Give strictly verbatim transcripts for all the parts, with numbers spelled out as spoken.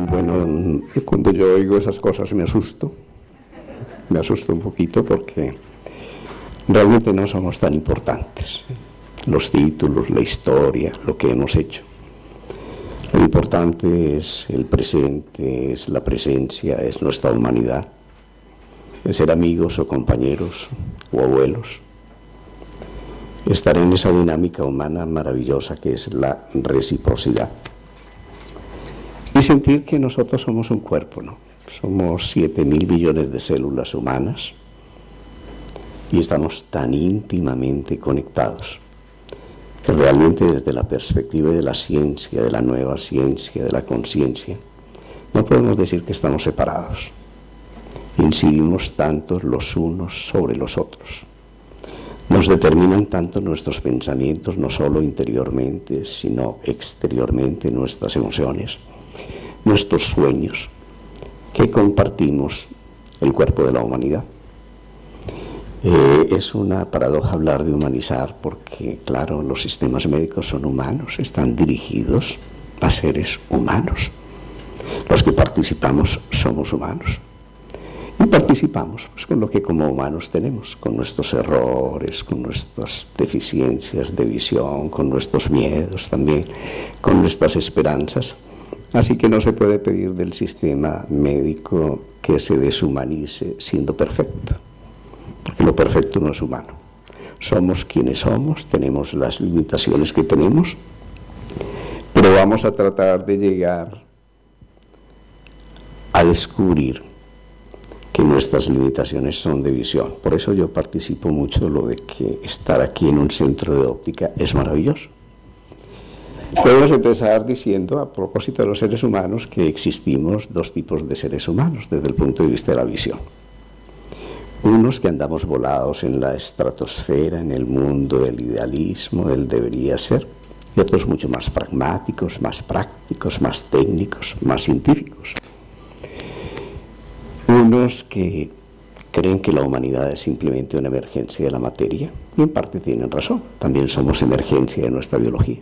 Bueno, cuando yo oigo esas cosas me asusto, me asusto un poquito porque realmente no somos tan importantes. Los títulos, la historia, lo que hemos hecho. Lo importante es el presente, es la presencia, es nuestra humanidad, es ser amigos o compañeros o abuelos. Estar en esa dinámica humana maravillosa que es la reciprocidad. Y sentir que nosotros somos un cuerpo, ¿no? Somos siete mil millones de células humanas y estamos tan íntimamente conectados que realmente desde la perspectiva de la ciencia, de la nueva ciencia, de la conciencia, no podemos decir que estamos separados. Incidimos tanto los unos sobre los otros. Nos determinan tanto nuestros pensamientos, no solo interiormente, sino exteriormente, nuestras emociones, nuestros sueños, que compartimos el cuerpo de la humanidad. Eh, es una paradoja hablar de humanizar porque, claro, los sistemas médicos son humanos, están dirigidos a seres humanos. Los que participamos somos humanos. Y participamos pues, con lo que como humanos tenemos, con nuestros errores, con nuestras deficiencias de visión, con nuestros miedos también, con nuestras esperanzas. Así que no se puede pedir del sistema médico que se deshumanice siendo perfecto, porque lo perfecto no es humano. Somos quienes somos, tenemos las limitaciones que tenemos, pero vamos a tratar de llegar a descubrir que nuestras limitaciones son de visión. Por eso yo participo mucho de lo de que estar aquí en un centro de óptica es maravilloso. Podemos empezar diciendo, a propósito de los seres humanos, que existimos dos tipos de seres humanos desde el punto de vista de la visión. Unos que andamos volados en la estratosfera, en el mundo del idealismo, del debería ser, y otros mucho más pragmáticos, más prácticos, más técnicos, más científicos. Unos que creen que la humanidad es simplemente una emergencia de la materia, y en parte tienen razón, también somos emergencia de nuestra biología.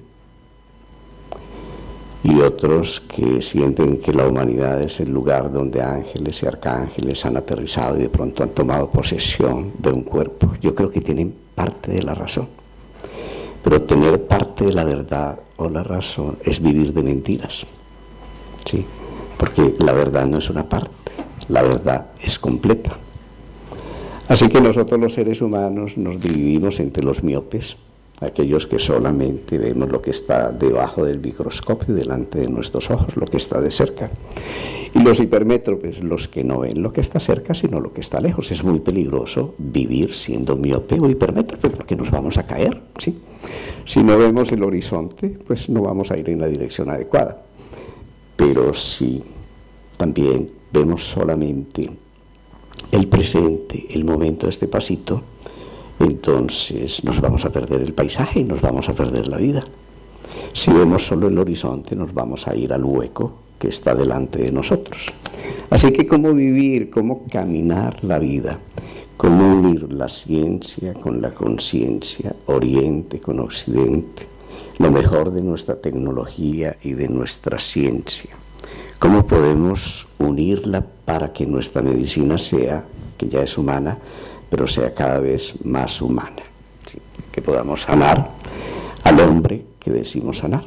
Y otros que sienten que la humanidad es el lugar donde ángeles y arcángeles han aterrizado y de pronto han tomado posesión de un cuerpo. Yo creo que tienen parte de la razón, pero tener parte de la verdad o la razón es vivir de mentiras, ¿sí? Porque la verdad no es una parte. La verdad es completa. Así que nosotros los seres humanos nos dividimos entre los miopes, aquellos que solamente vemos lo que está debajo del microscopio, delante de nuestros ojos, lo que está de cerca, y los hipermétropes, los que no ven lo que está cerca, sino lo que está lejos. Es muy peligroso vivir siendo miope o hipermétrope, porque nos vamos a caer, ¿sí? Si no vemos el horizonte, pues no vamos a ir en la dirección adecuada. Pero si también vemos solamente el presente, el momento de este pasito, entonces nos vamos a perder el paisaje y nos vamos a perder la vida. Si vemos solo el horizonte, nos vamos a ir al hueco que está delante de nosotros. Así que cómo vivir, cómo caminar la vida, cómo unir la ciencia con la conciencia, Oriente con Occidente, lo mejor de nuestra tecnología y de nuestra ciencia. ¿Cómo podemos unirla para que nuestra medicina sea, que ya es humana, pero sea cada vez más humana? ¿Sí? Que podamos sanar al hombre que decimos sanar.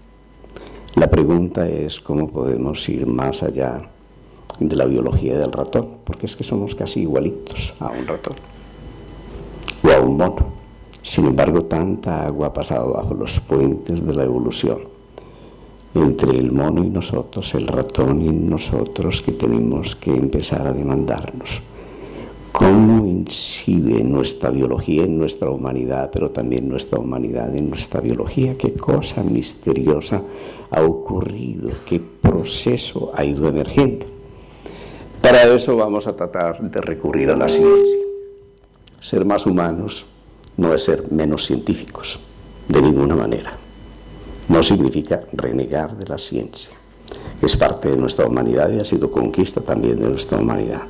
La pregunta es cómo podemos ir más allá de la biología del ratón, porque es que somos casi igualitos a un ratón o a un mono. Sin embargo, tanta agua ha pasado bajo los puentes de la evolución entre el mono y nosotros, el ratón y nosotros, que tenemos que empezar a demandarnos cómo incide en nuestra biología, en nuestra humanidad, pero también nuestra humanidad en nuestra biología. Qué cosa misteriosa ha ocurrido, qué proceso ha ido emergiendo. Para eso vamos a tratar de recurrir a la ciencia. Ser más humanos no es ser menos científicos, de ninguna manera. No significa renegar de la ciencia. Es parte de nuestra humanidad y ha sido conquista también de nuestra humanidad.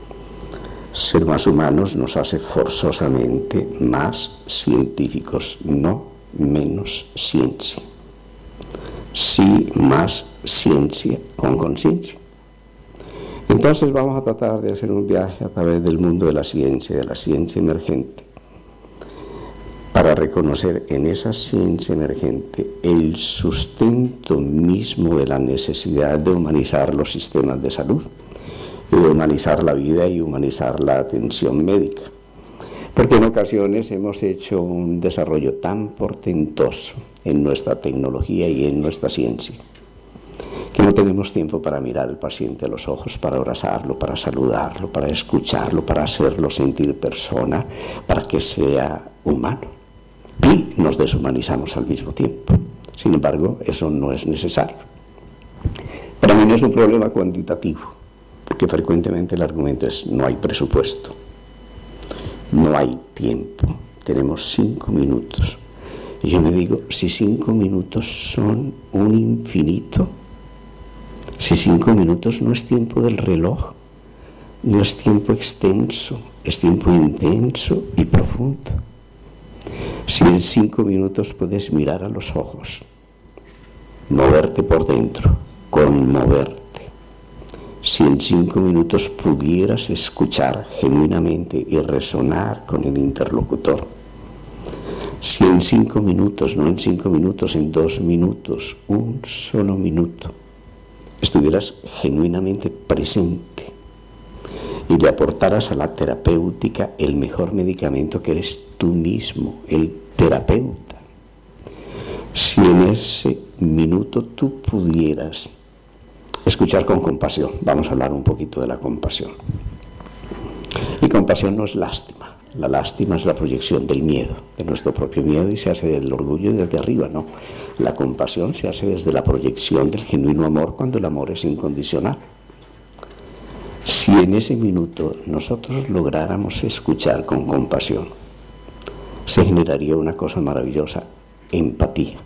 Ser más humanos nos hace forzosamente más científicos, no menos ciencia. sí más ciencia con conciencia. Entonces vamos a tratar de hacer un viaje a través del mundo de la ciencia, de la ciencia emergente, para reconocer en esa ciencia emergente el sustento mismo de la necesidad de humanizar los sistemas de salud, y de humanizar la vida y humanizar la atención médica. Porque en ocasiones hemos hecho un desarrollo tan portentoso en nuestra tecnología y en nuestra ciencia, que no tenemos tiempo para mirar al paciente a los ojos, para abrazarlo, para saludarlo, para escucharlo, para hacerlo sentir persona, para que sea humano. Y nos deshumanizamos al mismo tiempo. Sin embargo, eso no es necesario. Para mí no es un problema cuantitativo, porque frecuentemente el argumento es: no hay presupuesto, no hay tiempo, tenemos cinco minutos. Y yo me digo, si cinco minutos son un infinito, si cinco minutos no es tiempo del reloj, no es tiempo extenso, es tiempo intenso y profundo. Si en cinco minutos puedes mirar a los ojos, moverte por dentro, conmoverte. Si en cinco minutos pudieras escuchar genuinamente y resonar con el interlocutor. Si en cinco minutos, no en cinco minutos, en dos minutos, un solo minuto, estuvieras genuinamente presente y le aportaras a la terapéutica el mejor medicamento, que eres tú mismo, el terapeuta. Si en ese minuto tú pudieras escuchar con compasión, vamos a hablar un poquito de la compasión. Y compasión no es lástima, la lástima es la proyección del miedo, de nuestro propio miedo, y se hace del orgullo y desde arriba, no. La compasión se hace desde la proyección del genuino amor, cuando el amor es incondicional. Si en ese minuto nosotros lográramos escuchar con compasión, se generaría una cosa maravillosa: empatía.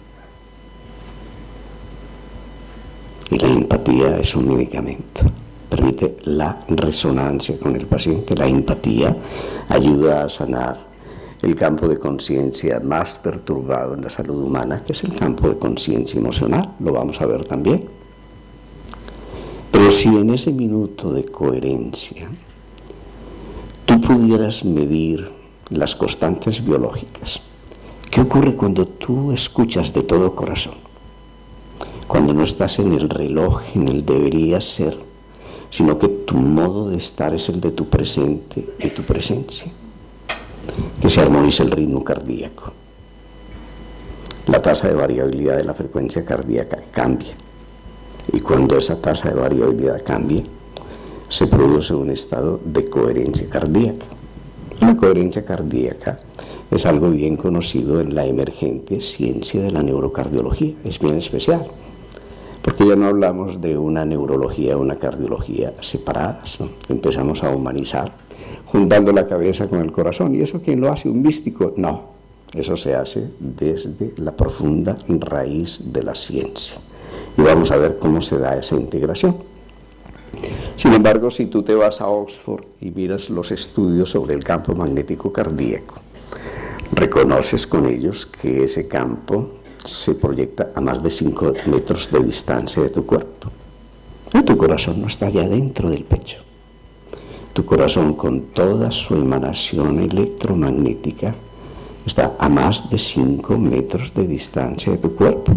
Y la empatía es un medicamento, permite la resonancia con el paciente. La empatía ayuda a sanar el campo de conciencia más perturbado en la salud humana, que es el campo de conciencia emocional. Lo vamos a ver también. Pero si en ese minuto de coherencia tú pudieras medir las constantes biológicas, ¿qué ocurre cuando tú escuchas de todo corazón? Cuando no estás en el reloj, en el debería ser, sino que tu modo de estar es el de tu presente y tu presencia. Que se armonice el ritmo cardíaco. La tasa de variabilidad de la frecuencia cardíaca cambia. Y cuando esa tasa de variabilidad cambie, se produce un estado de coherencia cardíaca. La coherencia cardíaca es algo bien conocido en la emergente ciencia de la neurocardiología. Es bien especial, porque ya no hablamos de una neurología o una cardiología separadas, ¿no? Empezamos a humanizar, juntando la cabeza con el corazón. ¿Y eso quién lo hace? ¿Un místico? No, eso se hace desde la profunda raíz de la ciencia. Y vamos a ver cómo se da esa integración. Sin embargo, si tú te vas a Oxford y miras los estudios sobre el campo magnético cardíaco, reconoces con ellos que ese campo se proyecta a más de cinco metros de distancia de tu cuerpo. Y tu corazón no está allá dentro del pecho. Tu corazón, con toda su emanación electromagnética, está a más de cinco metros de distancia de tu cuerpo.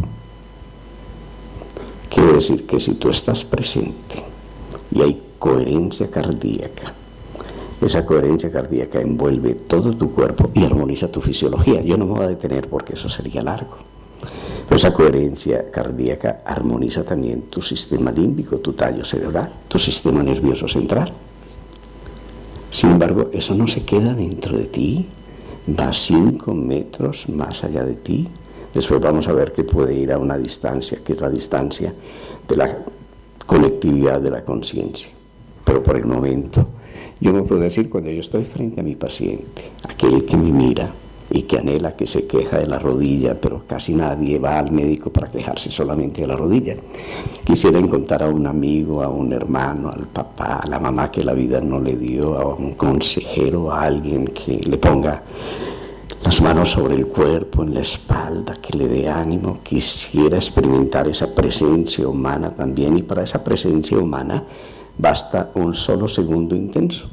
Quiere decir que si tú estás presente y hay coherencia cardíaca, esa coherencia cardíaca envuelve todo tu cuerpo y armoniza tu fisiología. Yo no me voy a detener porque eso sería largo. Pero esa coherencia cardíaca armoniza también tu sistema límbico, tu tallo cerebral, tu sistema nervioso central. Sin embargo, eso no se queda dentro de ti, va cinco metros más allá de ti. Después vamos a ver que puede ir a una distancia, que es la distancia de la conectividad de la conciencia. Pero por el momento, yo me puedo decir, cuando yo estoy frente a mi paciente, aquel que me mira y que anhela, que se queja de la rodilla, pero casi nadie va al médico para quejarse solamente de la rodilla. Quisiera encontrar a un amigo, a un hermano, al papá, a la mamá que la vida no le dio, a un consejero, a alguien que le ponga las manos sobre el cuerpo, en la espalda, que le dé ánimo. Quisiera experimentar esa presencia humana también, y para esa presencia humana basta un solo segundo intenso.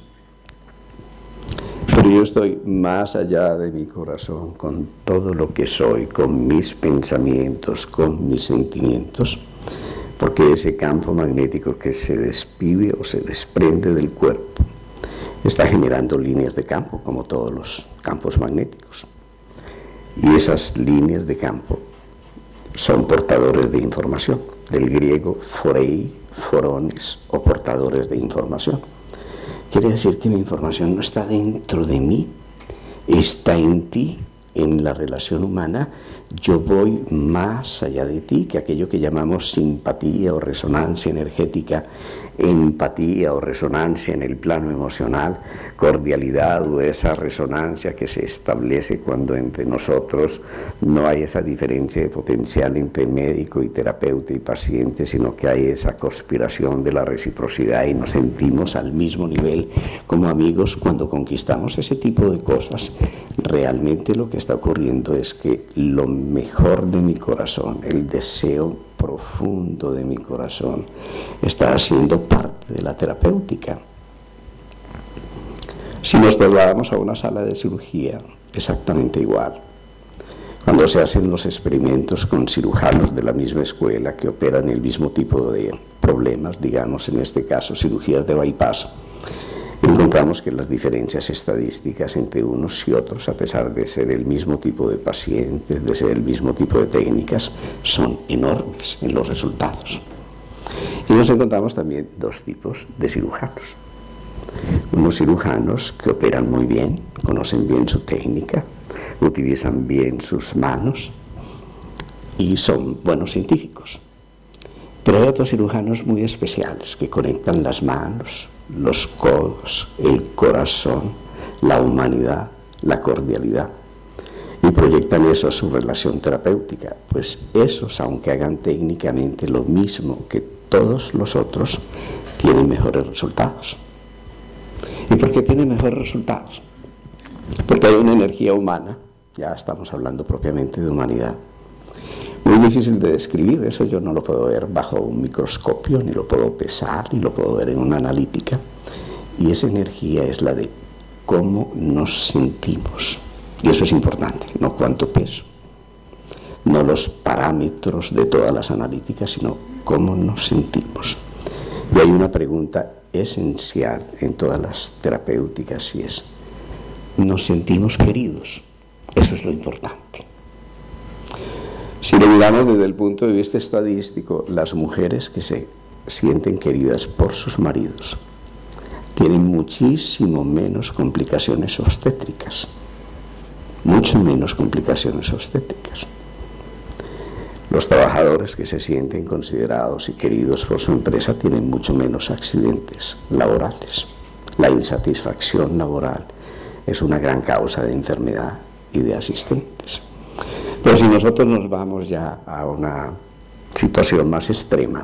Pero yo estoy más allá de mi corazón, con todo lo que soy, con mis pensamientos, con mis sentimientos, porque ese campo magnético que se despide o se desprende del cuerpo está generando líneas de campo, como todos los campos magnéticos. Y esas líneas de campo son portadores de información, del griego forei, forones, o portadores de información. Quiere decir que mi información no está dentro de mí, está en ti, en la relación humana. Yo voy más allá de ti, que aquello que llamamos simpatía o resonancia energética, empatía o resonancia en el plano emocional, cordialidad o esa resonancia que se establece cuando entre nosotros no hay esa diferencia de potencial entre médico y terapeuta y paciente, sino que hay esa conspiración de la reciprocidad y nos sentimos al mismo nivel como amigos. Cuando conquistamos ese tipo de cosas, realmente lo que está ocurriendo es que lo mejor de mi corazón, el deseo profundo de mi corazón, está haciendo parte de la terapéutica. Si nos trasladamos a una sala de cirugía, exactamente igual. Cuando se hacen los experimentos con cirujanos de la misma escuela que operan el mismo tipo de problemas, digamos en este caso cirugías de bypass, encontramos que las diferencias estadísticas entre unos y otros, a pesar de ser el mismo tipo de pacientes, de ser el mismo tipo de técnicas, son enormes en los resultados. Y nos encontramos también dos tipos de cirujanos. Unos cirujanos que operan muy bien, conocen bien su técnica, utilizan bien sus manos y son buenos científicos. Pero hay otros cirujanos muy especiales que conectan las manos, los codos, el corazón, la humanidad, la cordialidad, y proyectan eso a su relación terapéutica. Pues esos, aunque hagan técnicamente lo mismo que todos los otros, tienen mejores resultados. ¿Y por qué tienen mejores resultados? Porque hay una energía humana, ya estamos hablando propiamente de humanidad, muy difícil de describir. Eso yo no lo puedo ver bajo un microscopio, ni lo puedo pesar, ni lo puedo ver en una analítica. Y esa energía es la de cómo nos sentimos. Y eso es importante, no cuánto peso, no los parámetros de todas las analíticas, sino cómo nos sentimos. Y hay una pregunta esencial en todas las terapéuticas, y es: ¿nos sentimos queridos? Eso es lo importante. Si lo miramos desde el punto de vista estadístico, las mujeres que se sienten queridas por sus maridos tienen muchísimo menos complicaciones obstétricas, mucho menos complicaciones obstétricas. Los trabajadores que se sienten considerados y queridos por su empresa tienen mucho menos accidentes laborales. La insatisfacción laboral es una gran causa de enfermedad y de asistentes. Pero si nosotros nos vamos ya a una situación más extrema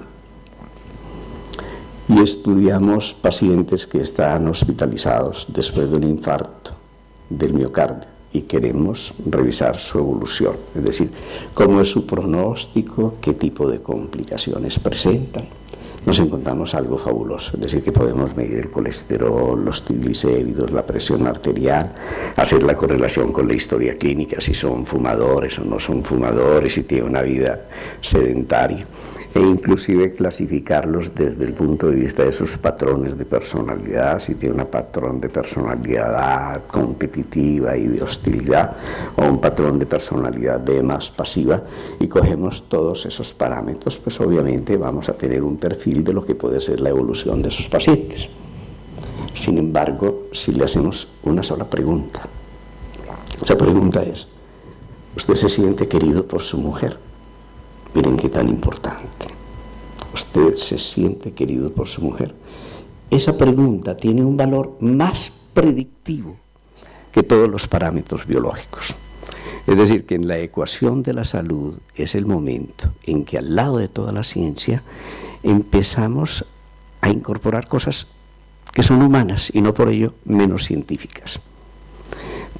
y estudiamos pacientes que están hospitalizados después de un infarto del miocardio y queremos revisar su evolución, es decir, cómo es su pronóstico, qué tipo de complicaciones presentan, nos encontramos algo fabuloso. Es decir, que podemos medir el colesterol, los triglicéridos, la presión arterial, hacer la correlación con la historia clínica, si son fumadores o no son fumadores, si tienen una vida sedentaria, e inclusive clasificarlos desde el punto de vista de sus patrones de personalidad, si tiene un patrón de personalidad competitiva y de hostilidad, o un patrón de personalidad B más pasiva, y cogemos todos esos parámetros, pues obviamente vamos a tener un perfil de lo que puede ser la evolución de sus pacientes. Sin embargo, si le hacemos una sola pregunta, esa pregunta es: ¿usted se siente querido por su mujer? Miren qué tan importante. ¿Usted se siente querido por su mujer? Esa pregunta tiene un valor más predictivo que todos los parámetros biológicos. Es decir, que en la ecuación de la salud es el momento en que, al lado de toda la ciencia, empezamos a incorporar cosas que son humanas y no por ello menos científicas.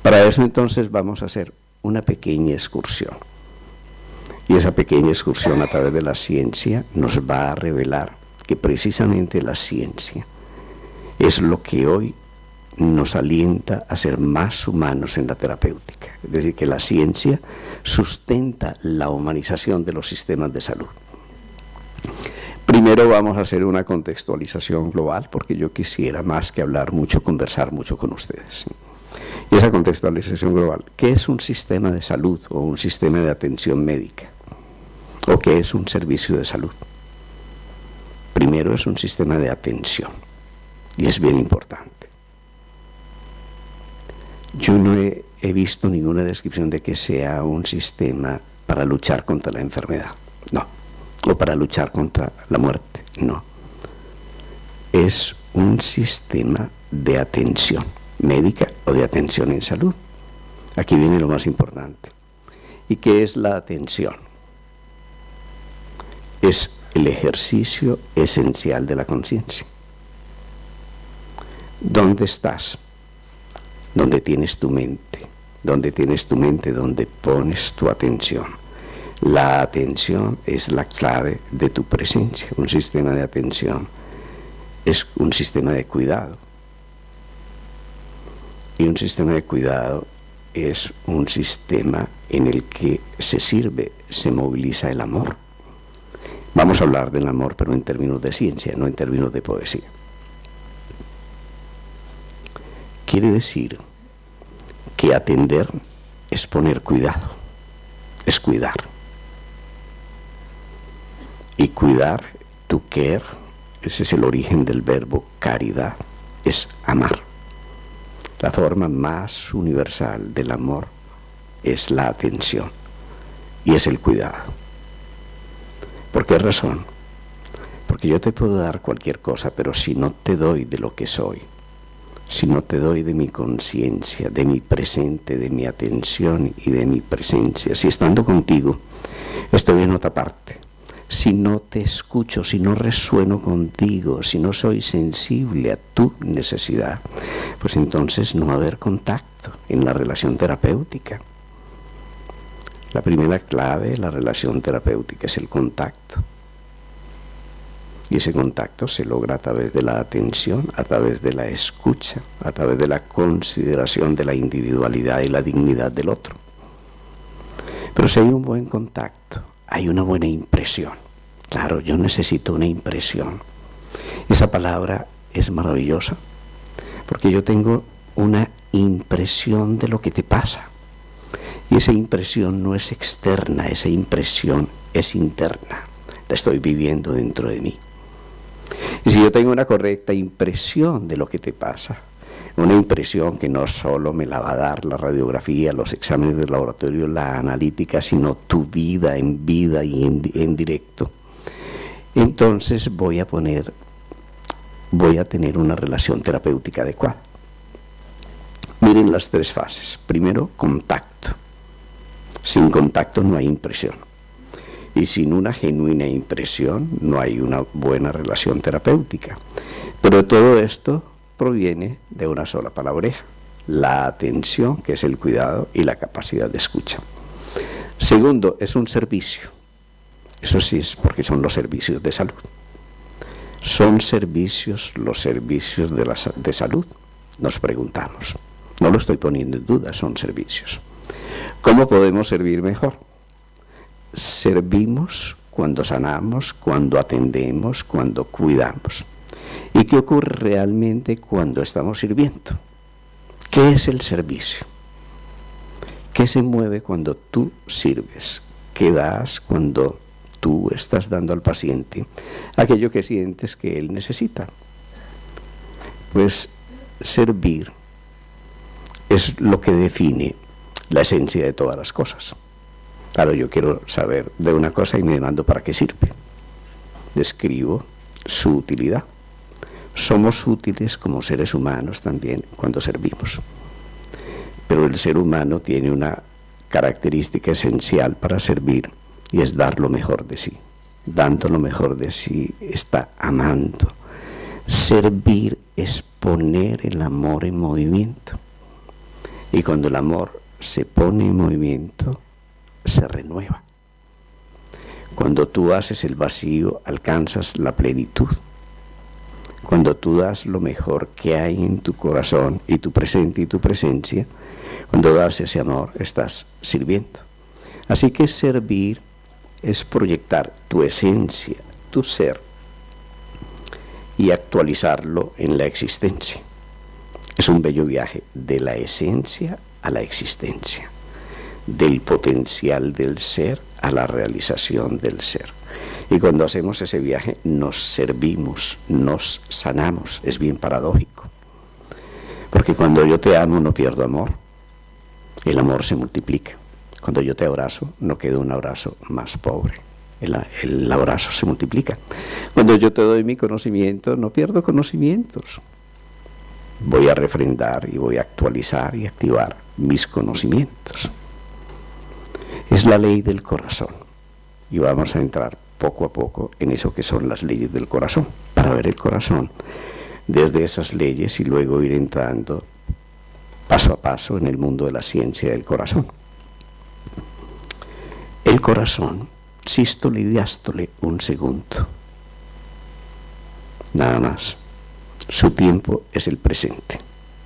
Para eso entonces vamos a hacer una pequeña excursión. Y esa pequeña excursión a través de la ciencia nos va a revelar que precisamente la ciencia es lo que hoy nos alienta a ser más humanos en la terapéutica. Es decir, que la ciencia sustenta la humanización de los sistemas de salud. Primero vamos a hacer una contextualización global, porque yo quisiera más que hablar mucho, conversar mucho con ustedes. Y esa contextualización global, ¿qué es un sistema de salud o un sistema de atención médica? ¿O qué es un servicio de salud? Primero es un sistema de atención, y es bien importante. Yo no he, he visto ninguna descripción de que sea un sistema para luchar contra la enfermedad, no, o para luchar contra la muerte, no. Es un sistema de atención médica o de atención en salud. Aquí viene lo más importante. ¿Y qué es la atención? Es el ejercicio esencial de la conciencia. ¿Dónde estás? ¿Dónde tienes tu mente? ¿Dónde tienes tu mente? ¿Dónde pones tu atención? La atención es la clave de tu presencia. Un sistema de atención es un sistema de cuidado. Y un sistema de cuidado es un sistema en el que se sirve, se moviliza el amor. Vamos a hablar del amor, pero en términos de ciencia, no en términos de poesía. Quiere decir que atender es poner cuidado, es cuidar. Y cuidar, to care, ese es el origen del verbo caridad, es amar. La forma más universal del amor es la atención y es el cuidado. ¿Por qué razón? Porque yo te puedo dar cualquier cosa, pero si no te doy de lo que soy, si no te doy de mi conciencia, de mi presente, de mi atención y de mi presencia, si estando contigo estoy en otra parte, si no te escucho, si no resueno contigo, si no soy sensible a tu necesidad, pues entonces no va a haber contacto en la relación terapéutica. La primera clave de la relación terapéutica es el contacto. Y ese contacto se logra a través de la atención, a través de la escucha, a través de la consideración de la individualidad y la dignidad del otro. Pero si hay un buen contacto, hay una buena impresión. Claro, yo necesito una impresión. Esa palabra es maravillosa, porque yo tengo una impresión de lo que te pasa. Y esa impresión no es externa, esa impresión es interna. La estoy viviendo dentro de mí. Y si yo tengo una correcta impresión de lo que te pasa, una impresión que no solo me la va a dar la radiografía, los exámenes de laboratorio, la analítica, sino tu vida en vida y en, en directo, entonces voy a poner, voy a tener una relación terapéutica adecuada. Miren las tres fases. Primero, contacto. Sin contacto no hay impresión. Y sin una genuina impresión no hay una buena relación terapéutica. Pero todo esto proviene de una sola palabreja: la atención, que es el cuidado, y la capacidad de escucha. Segundo, es un servicio. Eso sí es porque son los servicios de salud. ¿Son servicios los servicios de, la, de salud? Nos preguntamos. No lo estoy poniendo en duda, son servicios. ¿Cómo podemos servir mejor? Servimos cuando sanamos, cuando atendemos, cuando cuidamos. ¿Y qué ocurre realmente cuando estamos sirviendo? ¿Qué es el servicio? ¿Qué se mueve cuando tú sirves? ¿Qué das cuando tú estás dando al paciente aquello que sientes que él necesita? Pues servir es lo que define la esencia de todas las cosas. Claro, yo quiero saber de una cosa y me demando para qué sirve. Describo su utilidad. Somos útiles como seres humanos también cuando servimos. Pero el ser humano tiene una característica esencial para servir, y es dar lo mejor de sí. Dando lo mejor de sí está amando. Servir es poner el amor en movimiento. Y cuando el amor se pone en movimiento, se renueva. Cuando tú haces el vacío, alcanzas la plenitud. Cuando tú das lo mejor que hay en tu corazón y tu presente y tu presencia, cuando das ese amor, estás sirviendo. Así que servir es proyectar tu esencia, tu ser, y actualizarlo en la existencia. Es un bello viaje de la esencia a la existencia, del potencial del ser a la realización del ser. Y cuando hacemos ese viaje nos servimos, nos sanamos. Es bien paradójico, porque cuando yo te amo no pierdo amor, el amor se multiplica. Cuando yo te abrazo no queda un abrazo más pobre, el, el abrazo se multiplica. Cuando yo te doy mi conocimiento no pierdo conocimientos, voy a refrendar y voy a actualizar y activar mis conocimientos. Es la ley del corazón, y vamos a entrar poco a poco en eso que son las leyes del corazón, para ver el corazón desde esas leyes y luego ir entrando paso a paso en el mundo de la ciencia del corazón. El corazón, sístole y diástole, un segundo, nada más. Su tiempo es el presente.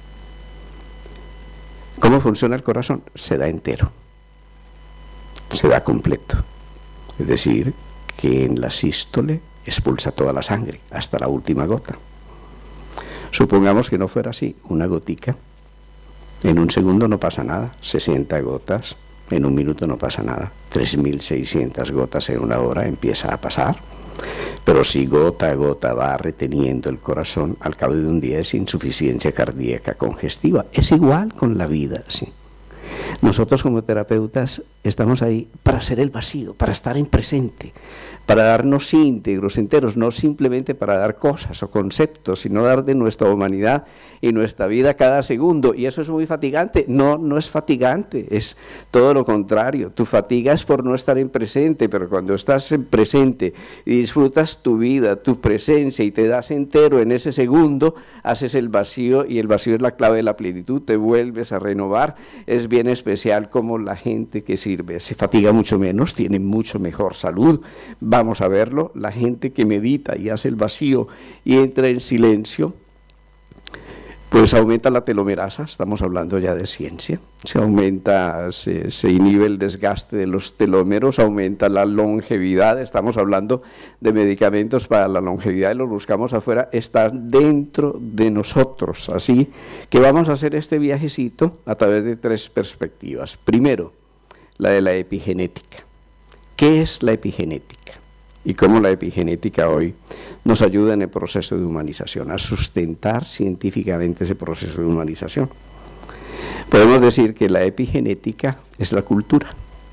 ¿Cómo funciona el corazón? Se da entero, se da completo, es decir, que en la sístole expulsa toda la sangre, hasta la última gota. Supongamos que no fuera así, una gotica, en un segundo no pasa nada, sesenta gotas, en un minuto no pasa nada, tres mil seiscientas gotas en una hora empieza a pasar, pero si gota a gota va reteniendo el corazón, al cabo de un día es insuficiencia cardíaca congestiva. Es igual con la vida, sí. Nosotros como terapeutas estamos ahí para hacer el vacío, para estar en presente, para darnos íntegros, enteros, no simplemente para dar cosas o conceptos, sino dar de nuestra humanidad y nuestra vida cada segundo. Y eso es muy fatigante. No, no es fatigante, es todo lo contrario. Tu fatiga es por no estar en presente, pero cuando estás en presente y disfrutas tu vida, tu presencia y te das entero en ese segundo, haces el vacío, y el vacío es la clave de la plenitud, te vuelves a renovar. Es bien especial como la gente que sirve se fatiga mucho menos, tiene mucho mejor salud. Vamos a verlo, la gente que medita y hace el vacío y entra en silencio, pues aumenta la telomerasa, estamos hablando ya de ciencia, se aumenta, se, se inhibe el desgaste de los telómeros, aumenta la longevidad, estamos hablando de medicamentos para la longevidad y los buscamos afuera, están dentro de nosotros, así que vamos a hacer este viajecito a través de tres perspectivas. Primero, la de la epigenética. ¿Qué es la epigenética? Y cómo la epigenética hoy nos ayuda en el proceso de humanización, a sustentar científicamente ese proceso de humanización. Podemos decir que la epigenética es la cultura.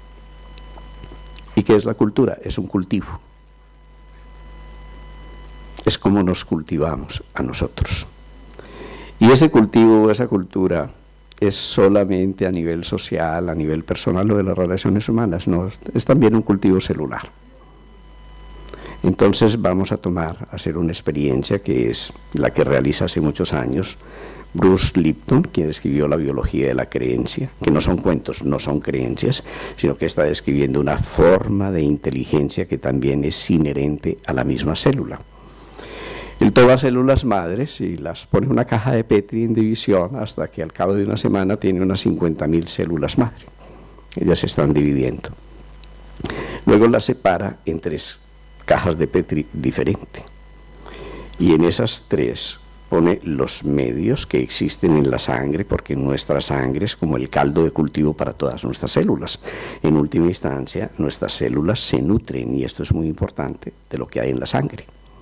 ¿Y qué es la cultura? Es un cultivo. Es como nos cultivamos a nosotros. Y ese cultivo, esa cultura, es solamente a nivel social, a nivel personal o de las relaciones humanas, no, es también un cultivo celular. Entonces vamos a tomar, a hacer una experiencia que es la que realiza hace muchos años Bruce Lipton, quien escribió La biología de la creencia, que no son cuentos, no son creencias, sino que está describiendo una forma de inteligencia que también es inherente a la misma célula. Él toma células madres y las pone en una caja de Petri en división hasta que al cabo de una semana tiene unas cincuenta mil células madre. Ellas se están dividiendo. Luego las separa en tres cajas de Petri diferentes. Y en esas tres pone los medios que existen en la sangre, porque nuestra sangre es como el caldo de cultivo para todas nuestras células. En última instancia, nuestras células se nutren, y esto es muy importante, de lo que hay en la sangre.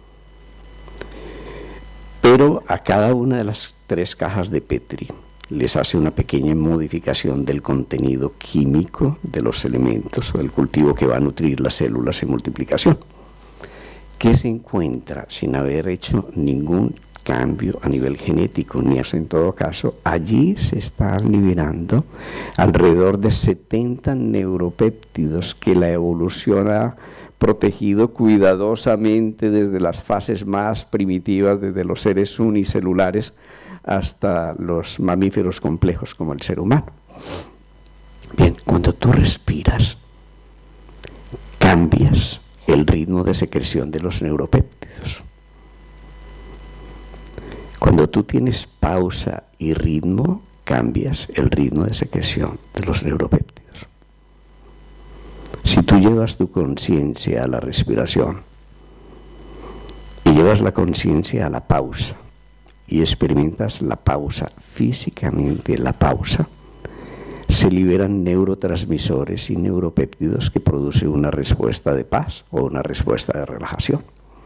Pero a cada una de las tres cajas de Petri les hace una pequeña modificación del contenido químico de los elementos o del cultivo que va a nutrir las células en multiplicación. ¿Qué se encuentra sin haber hecho ningún cambio a nivel genético? Ni eso, en todo caso, allí se están liberando alrededor de setenta neuropéptidos que la evolución ha protegido cuidadosamente desde las fases más primitivas, desde los seres unicelulares hasta los mamíferos complejos como el ser humano. Bien, cuando tú respiras, cambias el ritmo de secreción de los neuropéptidos. Cuando tú tienes pausa y ritmo, cambias el ritmo de secreción de los neuropéptidos. Si tú llevas tu conciencia a la respiración y llevas la conciencia a la pausa y experimentas la pausa, físicamente la pausa, se liberan neurotransmisores y neuropéptidos que producen una respuesta de paz o una respuesta de relajación.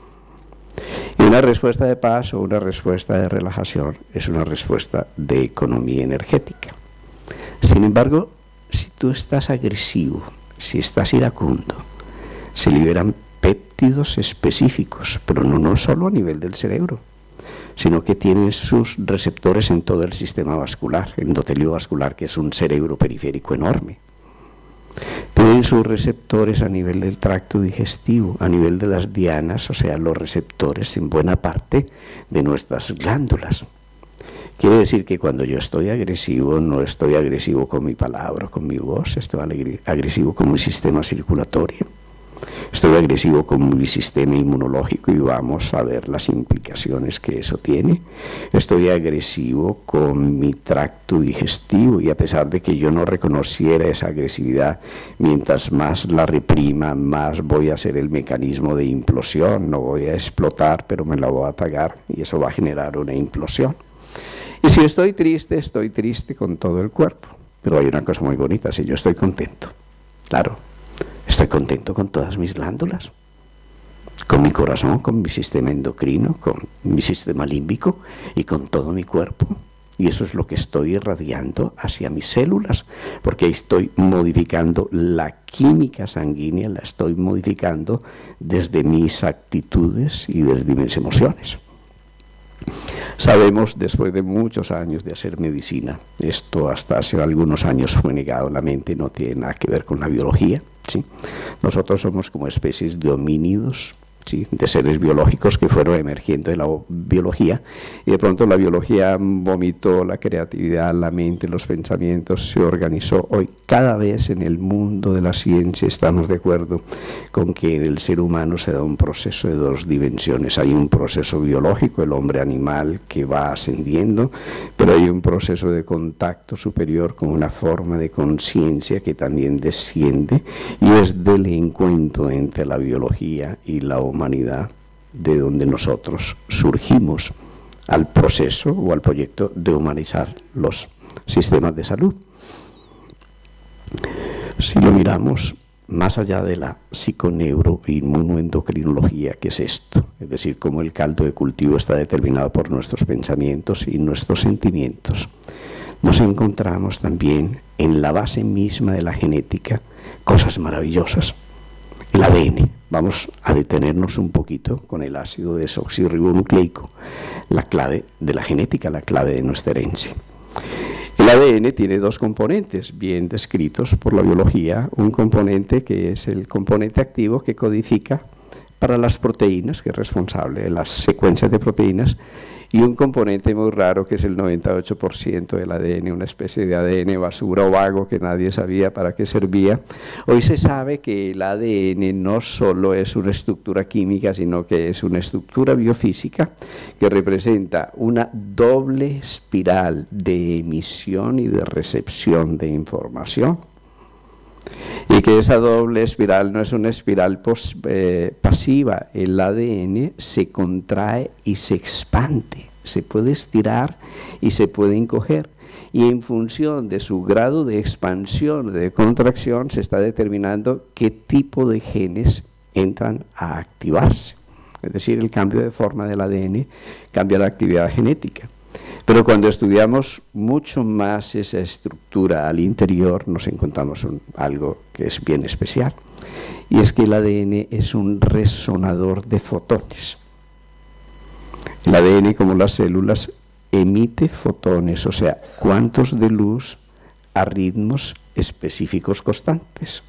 Y una respuesta de paz o una respuesta de relajación es una respuesta de economía energética. Sin embargo, si tú estás agresivo, si estás iracundo, se liberan péptidos específicos, pero no, no solo a nivel del cerebro, sino que tienen sus receptores en todo el sistema vascular, endotelio vascular, que es un cerebro periférico enorme. Tienen sus receptores a nivel del tracto digestivo, a nivel de las dianas, o sea, los receptores en buena parte de nuestras glándulas. Quiere decir que cuando yo estoy agresivo, no estoy agresivo con mi palabra, con mi voz, estoy agresivo con mi sistema circulatorio. Estoy agresivo con mi sistema inmunológico y vamos a ver las implicaciones que eso tiene. Estoy agresivo con mi tracto digestivo y a pesar de que yo no reconociera esa agresividad, mientras más la reprima, más voy a hacer el mecanismo de implosión. No voy a explotar, pero me la voy a tragar y eso va a generar una implosión. Y si estoy triste, estoy triste con todo el cuerpo. Pero hay una cosa muy bonita, si yo estoy contento, claro, estoy contento con todas mis glándulas, con mi corazón, con mi sistema endocrino, con mi sistema límbico y con todo mi cuerpo. Y eso es lo que estoy irradiando hacia mis células, porque estoy modificando la química sanguínea, la estoy modificando desde mis actitudes y desde mis emociones. Sabemos, después de muchos años de hacer medicina, esto hasta hace algunos años fue negado, la mente no tiene nada que ver con la biología, ¿sí? Nosotros somos como especies de homínidos, ¿sí?, de seres biológicos que fueron emergiendo de la biología y de pronto la biología vomitó la creatividad, la mente, los pensamientos, se organizó. Hoy cada vez en el mundo de la ciencia estamos de acuerdo con que en el ser humano se da un proceso de dos dimensiones. Hay un proceso biológico, el hombre animal que va ascendiendo, pero hay un proceso de contacto superior con una forma de conciencia que también desciende y es del encuentro entre la biología y la humanidad. humanidad de donde nosotros surgimos al proceso o al proyecto de humanizar los sistemas de salud. Si lo miramos más allá de la psiconeuroinmunoendocrinología, ¿qué es esto? Es decir, cómo el caldo de cultivo está determinado por nuestros pensamientos y nuestros sentimientos. Nos encontramos también en la base misma de la genética cosas maravillosas. El A D N. Vamos a detenernos un poquito con el ácido desoxirribonucleico, la clave de la genética, la clave de nuestra herencia. El A D N tiene dos componentes bien descritos por la biología, un componente que es el componente activo que codifica para las proteínas, que es responsable de las secuencias de proteínas, y un componente muy raro que es el noventa y ocho por ciento del A D N, una especie de A D N basura o vago que nadie sabía para qué servía. Hoy se sabe que el A D N no solo es una estructura química, sino que es una estructura biofísica que representa una doble espiral de emisión y de recepción de información. Y que esa doble espiral no es una espiral pos, eh, pasiva, el A D N se contrae y se expande, se puede estirar y se puede encoger, y en función de su grado de expansión, de contracción, se está determinando qué tipo de genes entran a activarse. Es decir, el cambio de forma del A D N cambia la actividad genética. Pero cuando estudiamos mucho más esa estructura al interior, nos encontramos un, algo que es bien especial, y es que el A D N es un resonador de fotones. El A D N, como las células, emite fotones, o sea, cuantos de luz a ritmos específicos constantes.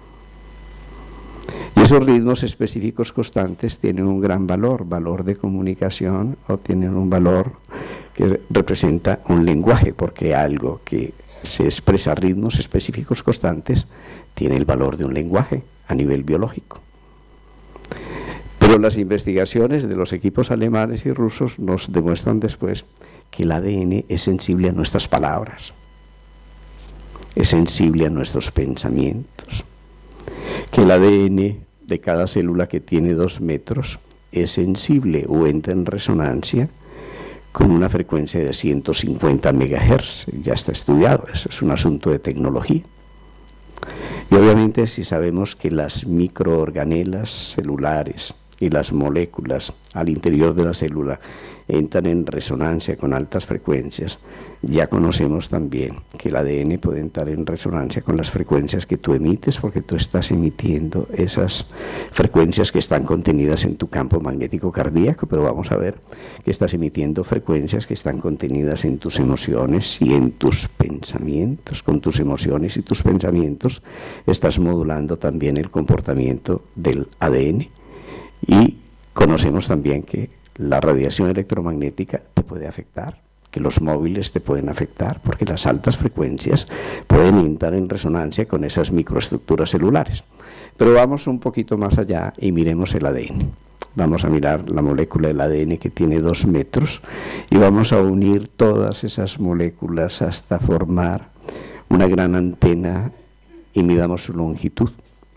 Y esos ritmos específicos constantes tienen un gran valor, valor de comunicación, o tienen un valor que representa un lenguaje, porque algo que se expresa a ritmos específicos constantes tiene el valor de un lenguaje a nivel biológico. Pero las investigaciones de los equipos alemanes y rusos nos demuestran después que el A D N es sensible a nuestras palabras, es sensible a nuestros pensamientos, que el A D N de cada célula que tiene dos metros es sensible o entra en resonancia con una frecuencia de ciento cincuenta megahertz. Ya está estudiado, eso es un asunto de tecnología. Y obviamente si sabemos que las microorganelas celulares y las moléculas al interior de la célula entran en resonancia con altas frecuencias, ya conocemos también que el A D N puede entrar en resonancia con las frecuencias que tú emites, porque tú estás emitiendo esas frecuencias que están contenidas en tu campo magnético cardíaco, pero vamos a ver que estás emitiendo frecuencias que están contenidas en tus emociones y en tus pensamientos. Con tus emociones y tus pensamientos estás modulando también el comportamiento del A D N. Y conocemos también que la radiación electromagnética te puede afectar, que los móviles te pueden afectar, porque las altas frecuencias pueden entrar en resonancia con esas microestructuras celulares. Pero vamos un poquito más allá y miremos el A D N. Vamos a mirar la molécula del A D N que tiene dos metros y vamos a unir todas esas moléculas hasta formar una gran antena y midamos su longitud.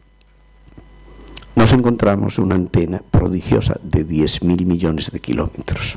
Nos encontramos una antena prodigiosa de diez mil millones de kilómetros.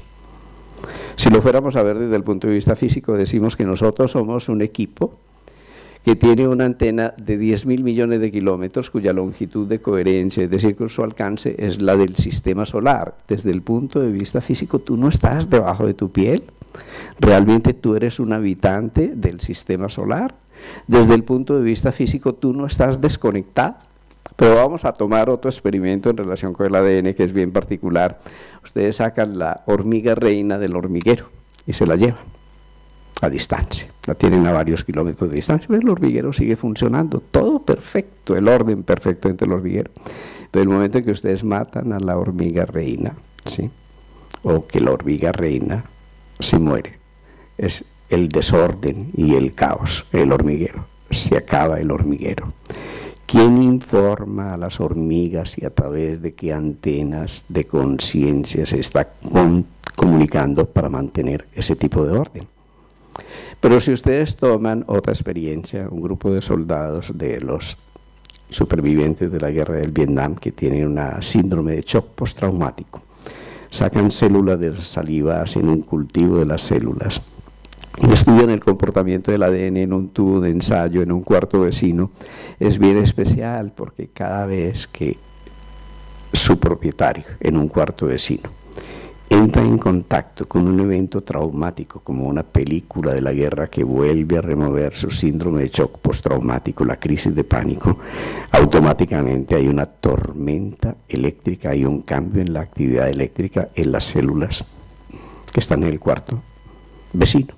Si lo fuéramos a ver desde el punto de vista físico, decimos que nosotros somos un equipo que tiene una antena de diez mil millones de kilómetros, cuya longitud de coherencia, es decir, que su alcance es la del sistema solar. Desde el punto de vista físico, tú no estás debajo de tu piel, realmente tú eres un habitante del sistema solar. Desde el punto de vista físico, tú no estás desconectado. Pero vamos a tomar otro experimento en relación con el A D N que es bien particular. Ustedes sacan la hormiga reina del hormiguero y se la llevan a distancia. La tienen a varios kilómetros de distancia, pero el hormiguero sigue funcionando, todo perfecto, el orden perfecto entre el hormiguero. Pero el momento en que ustedes matan a la hormiga reina, ¿sí?, o que la hormiga reina se muere, es el desorden y el caos, el hormiguero, se acaba el hormiguero. ¿Quién informa a las hormigas y a través de qué antenas de conciencia se está con, comunicando para mantener ese tipo de orden? Pero si ustedes toman otra experiencia, un grupo de soldados de los supervivientes de la guerra del Vietnam que tienen una síndrome de shock postraumático, sacan células de saliva, hacen un cultivo de las células y estudian el comportamiento del A D N en un tubo de ensayo, en un cuarto vecino. Es bien especial porque cada vez que su propietario en un cuarto vecino entra en contacto con un evento traumático como una película de la guerra que vuelve a remover su síndrome de shock postraumático, la crisis de pánico, automáticamente hay una tormenta eléctrica, hay un cambio en la actividad eléctrica en las células que están en el cuarto vecino.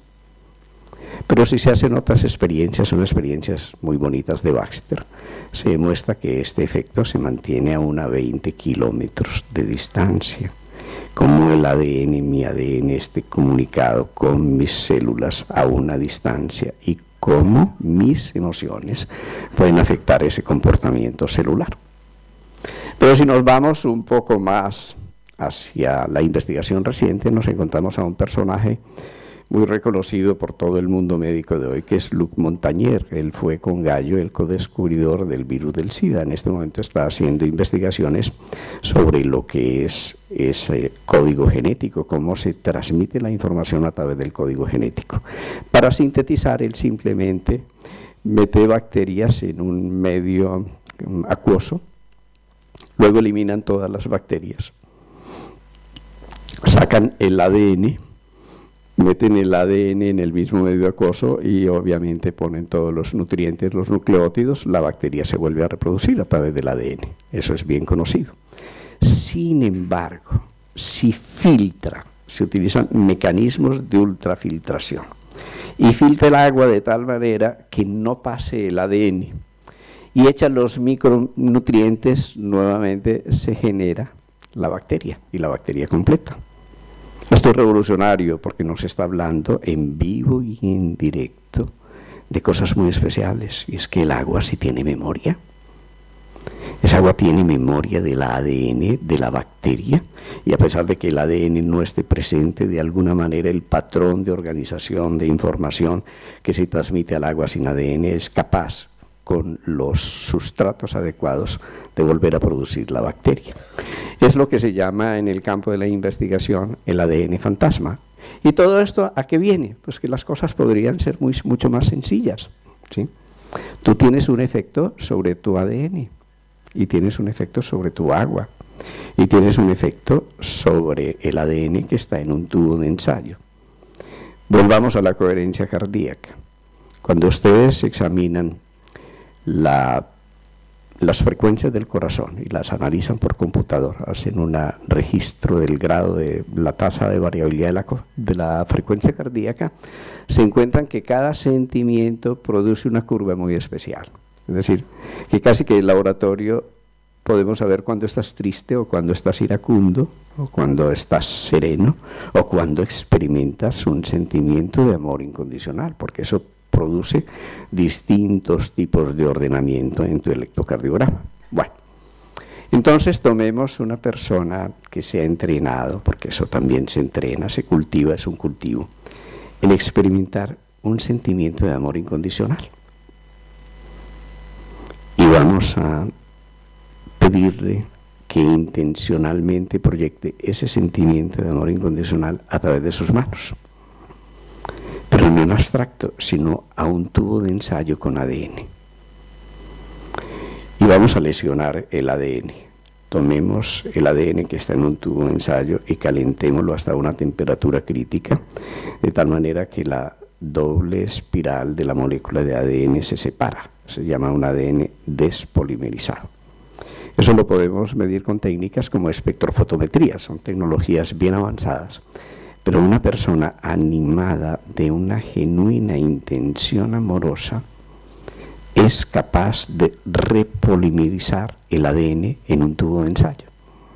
Pero si se hacen otras experiencias, son experiencias muy bonitas de Baxter, se demuestra que este efecto se mantiene a una veinte kilómetros de distancia. Como el A D N, mi A D N, esté comunicado con mis células a una distancia y cómo mis emociones pueden afectar ese comportamiento celular. Pero si nos vamos un poco más hacia la investigación reciente, nos encontramos a un personaje muy reconocido por todo el mundo médico de hoy, que es Luc Montagnier. Él fue con Gallo el codescubridor del virus del SIDA. En este momento está haciendo investigaciones sobre lo que es ese código genético, cómo se transmite la información a través del código genético. Para sintetizar, él simplemente mete bacterias en un medio acuoso, luego eliminan todas las bacterias, sacan el A D N, meten el A D N en el mismo medio acuoso y obviamente ponen todos los nutrientes, los nucleótidos, la bacteria se vuelve a reproducir a través del A D N. Eso es bien conocido. Sin embargo, si filtra, se utilizan mecanismos de ultrafiltración y filtra el agua de tal manera que no pase el A D N y echa los micronutrientes, nuevamente se genera la bacteria y la bacteria completa. Esto es revolucionario porque nos está hablando en vivo y en directo de cosas muy especiales, y es que el agua sí tiene memoria. Esa agua tiene memoria del A D N de la bacteria, y a pesar de que el A D N no esté presente, de alguna manera el patrón de organización de información que se transmite al agua sin A D N es capaz, con los sustratos adecuados, de volver a producir la bacteria. Es lo que se llama en el campo de la investigación el A D N fantasma. ¿Y todo esto a qué viene? Pues que las cosas podrían ser muy, mucho más sencillas, ¿sí? Tú tienes un efecto sobre tu A D N, y tienes un efecto sobre tu agua, y tienes un efecto sobre el A D N que está en un tubo de ensayo. Volvamos a la coherencia cardíaca. Cuando ustedes examinan la, las frecuencias del corazón y las analizan por computador, hacen un registro del grado de la tasa de variabilidad de la, de la frecuencia cardíaca, se encuentran que cada sentimiento produce una curva muy especial. Es decir, que casi que en el laboratorio podemos saber cuándo estás triste, o cuándo estás iracundo, o cuándo estás sereno, o cuándo experimentas un sentimiento de amor incondicional, porque eso produce distintos tipos de ordenamiento en tu electrocardiograma. Bueno, entonces tomemos una persona que se ha entrenado, porque eso también se entrena, se cultiva, es un cultivo, en experimentar un sentimiento de amor incondicional. Y vamos a pedirle que intencionalmente proyecte ese sentimiento de amor incondicional a través de sus manos. Pero no en abstracto, sino a un tubo de ensayo con A D N. Y vamos a lesionar el A D N. Tomemos el A D N que está en un tubo de ensayo y calentémoslo hasta una temperatura crítica, de tal manera que la doble espiral de la molécula de A D N se separa. Se llama un A D N despolimerizado. Eso lo podemos medir con técnicas como espectrofotometría, son tecnologías bien avanzadas. Pero una persona animada de una genuina intención amorosa es capaz de repolimerizar el A D N en un tubo de ensayo.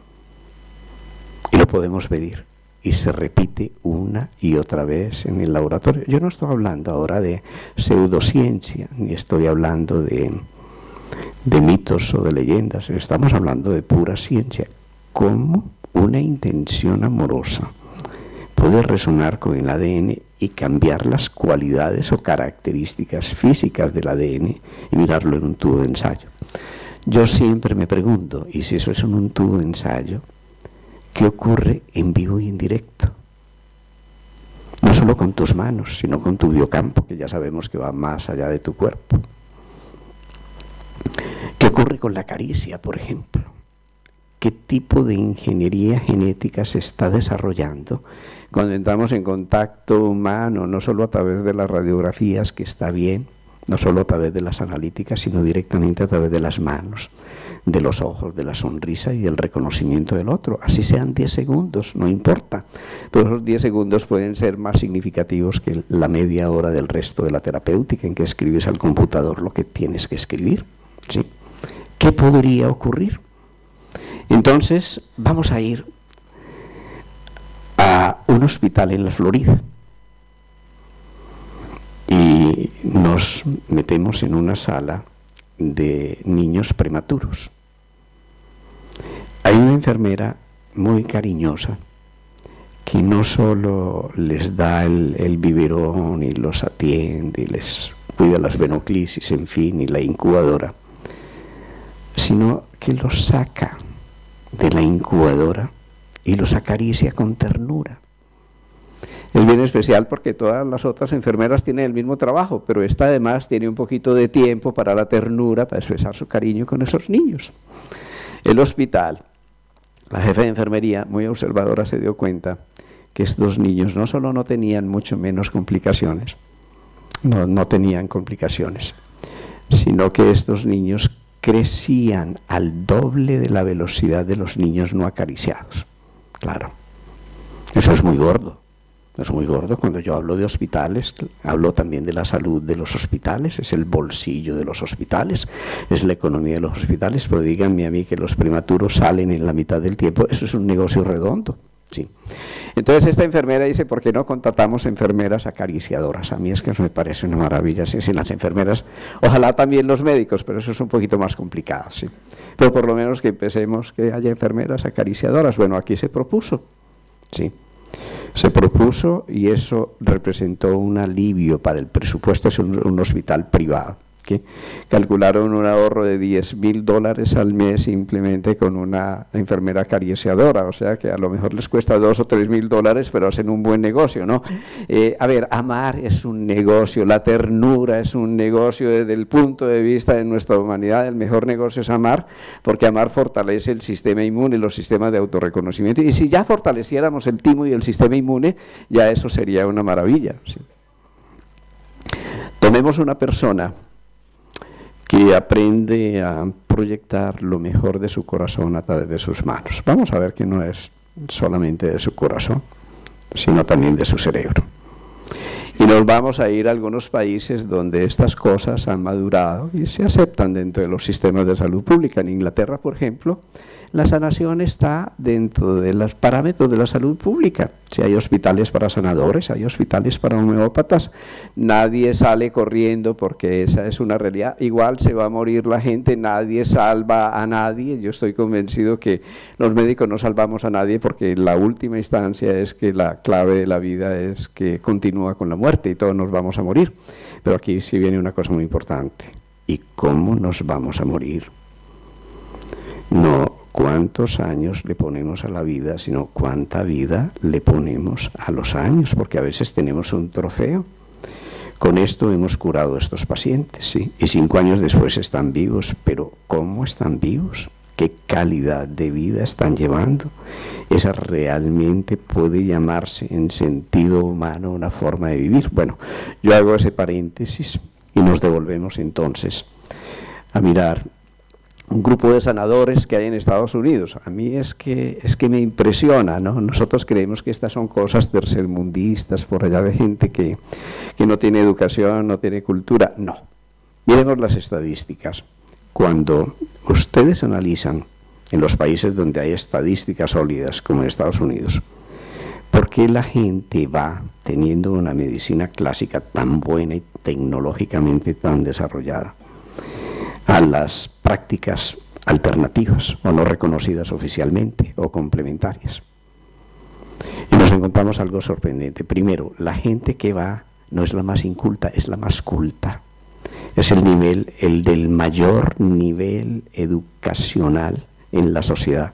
Y lo podemos medir. Y se repite una y otra vez en el laboratorio. Yo no estoy hablando ahora de pseudociencia, ni estoy hablando de, de mitos o de leyendas. Estamos hablando de pura ciencia. Cómo una intención amorosa puede resonar con el A D N y cambiar las cualidades o características físicas del A D N y mirarlo en un tubo de ensayo. Yo siempre me pregunto, ¿y si eso es en un tubo de ensayo? ¿Qué ocurre en vivo y en directo? No solo con tus manos, sino con tu biocampo, que ya sabemos que va más allá de tu cuerpo. ¿Qué ocurre con la caricia, por ejemplo? ¿Qué tipo de ingeniería genética se está desarrollando cuando entramos en contacto humano, no solo a través de las radiografías, que está bien, no solo a través de las analíticas, sino directamente a través de las manos, de los ojos, de la sonrisa y del reconocimiento del otro? Así sean diez segundos, no importa, pero esos diez segundos pueden ser más significativos que la media hora del resto de la terapéutica en que escribes al computador lo que tienes que escribir, ¿sí? ¿Qué podría ocurrir? Entonces vamos a ir a un hospital en la Florida y nos metemos en una sala de niños prematuros. Hay una enfermera muy cariñosa que no solo les da el, el biberón y los atiende y les cuida las venoclisis, en fin, y la incubadora, sino que los saca de la incubadora y los acaricia con ternura. Es bien especial porque todas las otras enfermeras tienen el mismo trabajo, pero esta además tiene un poquito de tiempo para la ternura, para expresar su cariño con esos niños. El hospital, la jefa de enfermería, muy observadora, se dio cuenta que estos niños no solo no tenían mucho menos complicaciones, no, no tenían complicaciones, sino que estos niños crecían al doble de la velocidad de los niños no acariciados. Claro, eso es muy gordo. Es muy gordo. Cuando yo hablo de hospitales, hablo también de la salud de los hospitales, es el bolsillo de los hospitales, es la economía de los hospitales, pero díganme a mí que los prematuros salen en la mitad del tiempo, eso es un negocio redondo, ¿sí? Entonces esta enfermera dice, ¿por qué no contratamos enfermeras acariciadoras? A mí es que eso me parece una maravilla, sí, sí, las enfermeras, ojalá también los médicos, pero eso es un poquito más complicado, sí. Pero por lo menos que empecemos que haya enfermeras acariciadoras. Bueno, aquí se propuso, sí. Se propuso y eso representó un alivio para el presupuesto. Es un, un hospital privado, que calcularon un ahorro de diez mil dólares al mes simplemente con una enfermera acariciadora, o sea que a lo mejor les cuesta dos o tres mil dólares, pero hacen un buen negocio, ¿no? Eh, a ver, amar es un negocio, la ternura es un negocio desde el punto de vista de nuestra humanidad. El mejor negocio es amar, porque amar fortalece el sistema inmune, los sistemas de autorreconocimiento, y si ya fortaleciéramos el timo y el sistema inmune, ya eso sería una maravilla, ¿sí? Tomemos una persona que aprende a proyectar lo mejor de su corazón a través de sus manos. Vamos a ver que no es solamente de su corazón, sino también de su cerebro. Y nos vamos a ir a algunos países donde estas cosas han madurado y se aceptan dentro de los sistemas de salud pública. En Inglaterra, por ejemplo, la sanación está dentro de los parámetros de la salud pública. Si hay hospitales para sanadores, hay hospitales para homeópatas. Nadie sale corriendo porque esa es una realidad. Igual se va a morir la gente, nadie salva a nadie. Yo estoy convencido que los médicos no salvamos a nadie, porque la última instancia es que la clave de la vida es que continúa con la muerte y todos nos vamos a morir. Pero aquí sí viene una cosa muy importante. ¿Y cómo nos vamos a morir? No cuántos años le ponemos a la vida, sino cuánta vida le ponemos a los años, porque a veces tenemos un trofeo. Con esto hemos curado a estos pacientes, sí, y cinco años después están vivos, pero ¿cómo están vivos? ¿Qué calidad de vida están llevando? Esa realmente puede llamarse en sentido humano una forma de vivir. Bueno, yo hago ese paréntesis y nos devolvemos entonces a mirar un grupo de sanadores que hay en Estados Unidos. A mí es que, es que me impresiona, ¿no? Nosotros creemos que estas son cosas tercermundistas, por allá de gente que, que no tiene educación, no tiene cultura. No. Miremos las estadísticas. Cuando ustedes analizan en los países donde hay estadísticas sólidas, como en Estados Unidos, ¿por qué la gente va teniendo una medicina clásica tan buena y tecnológicamente tan desarrollada a las prácticas alternativas o no reconocidas oficialmente o complementarias? Y nos encontramos algo sorprendente. Primero, la gente que va no es la más inculta, es la más culta. Es el nivel, el del mayor nivel educacional en la sociedad.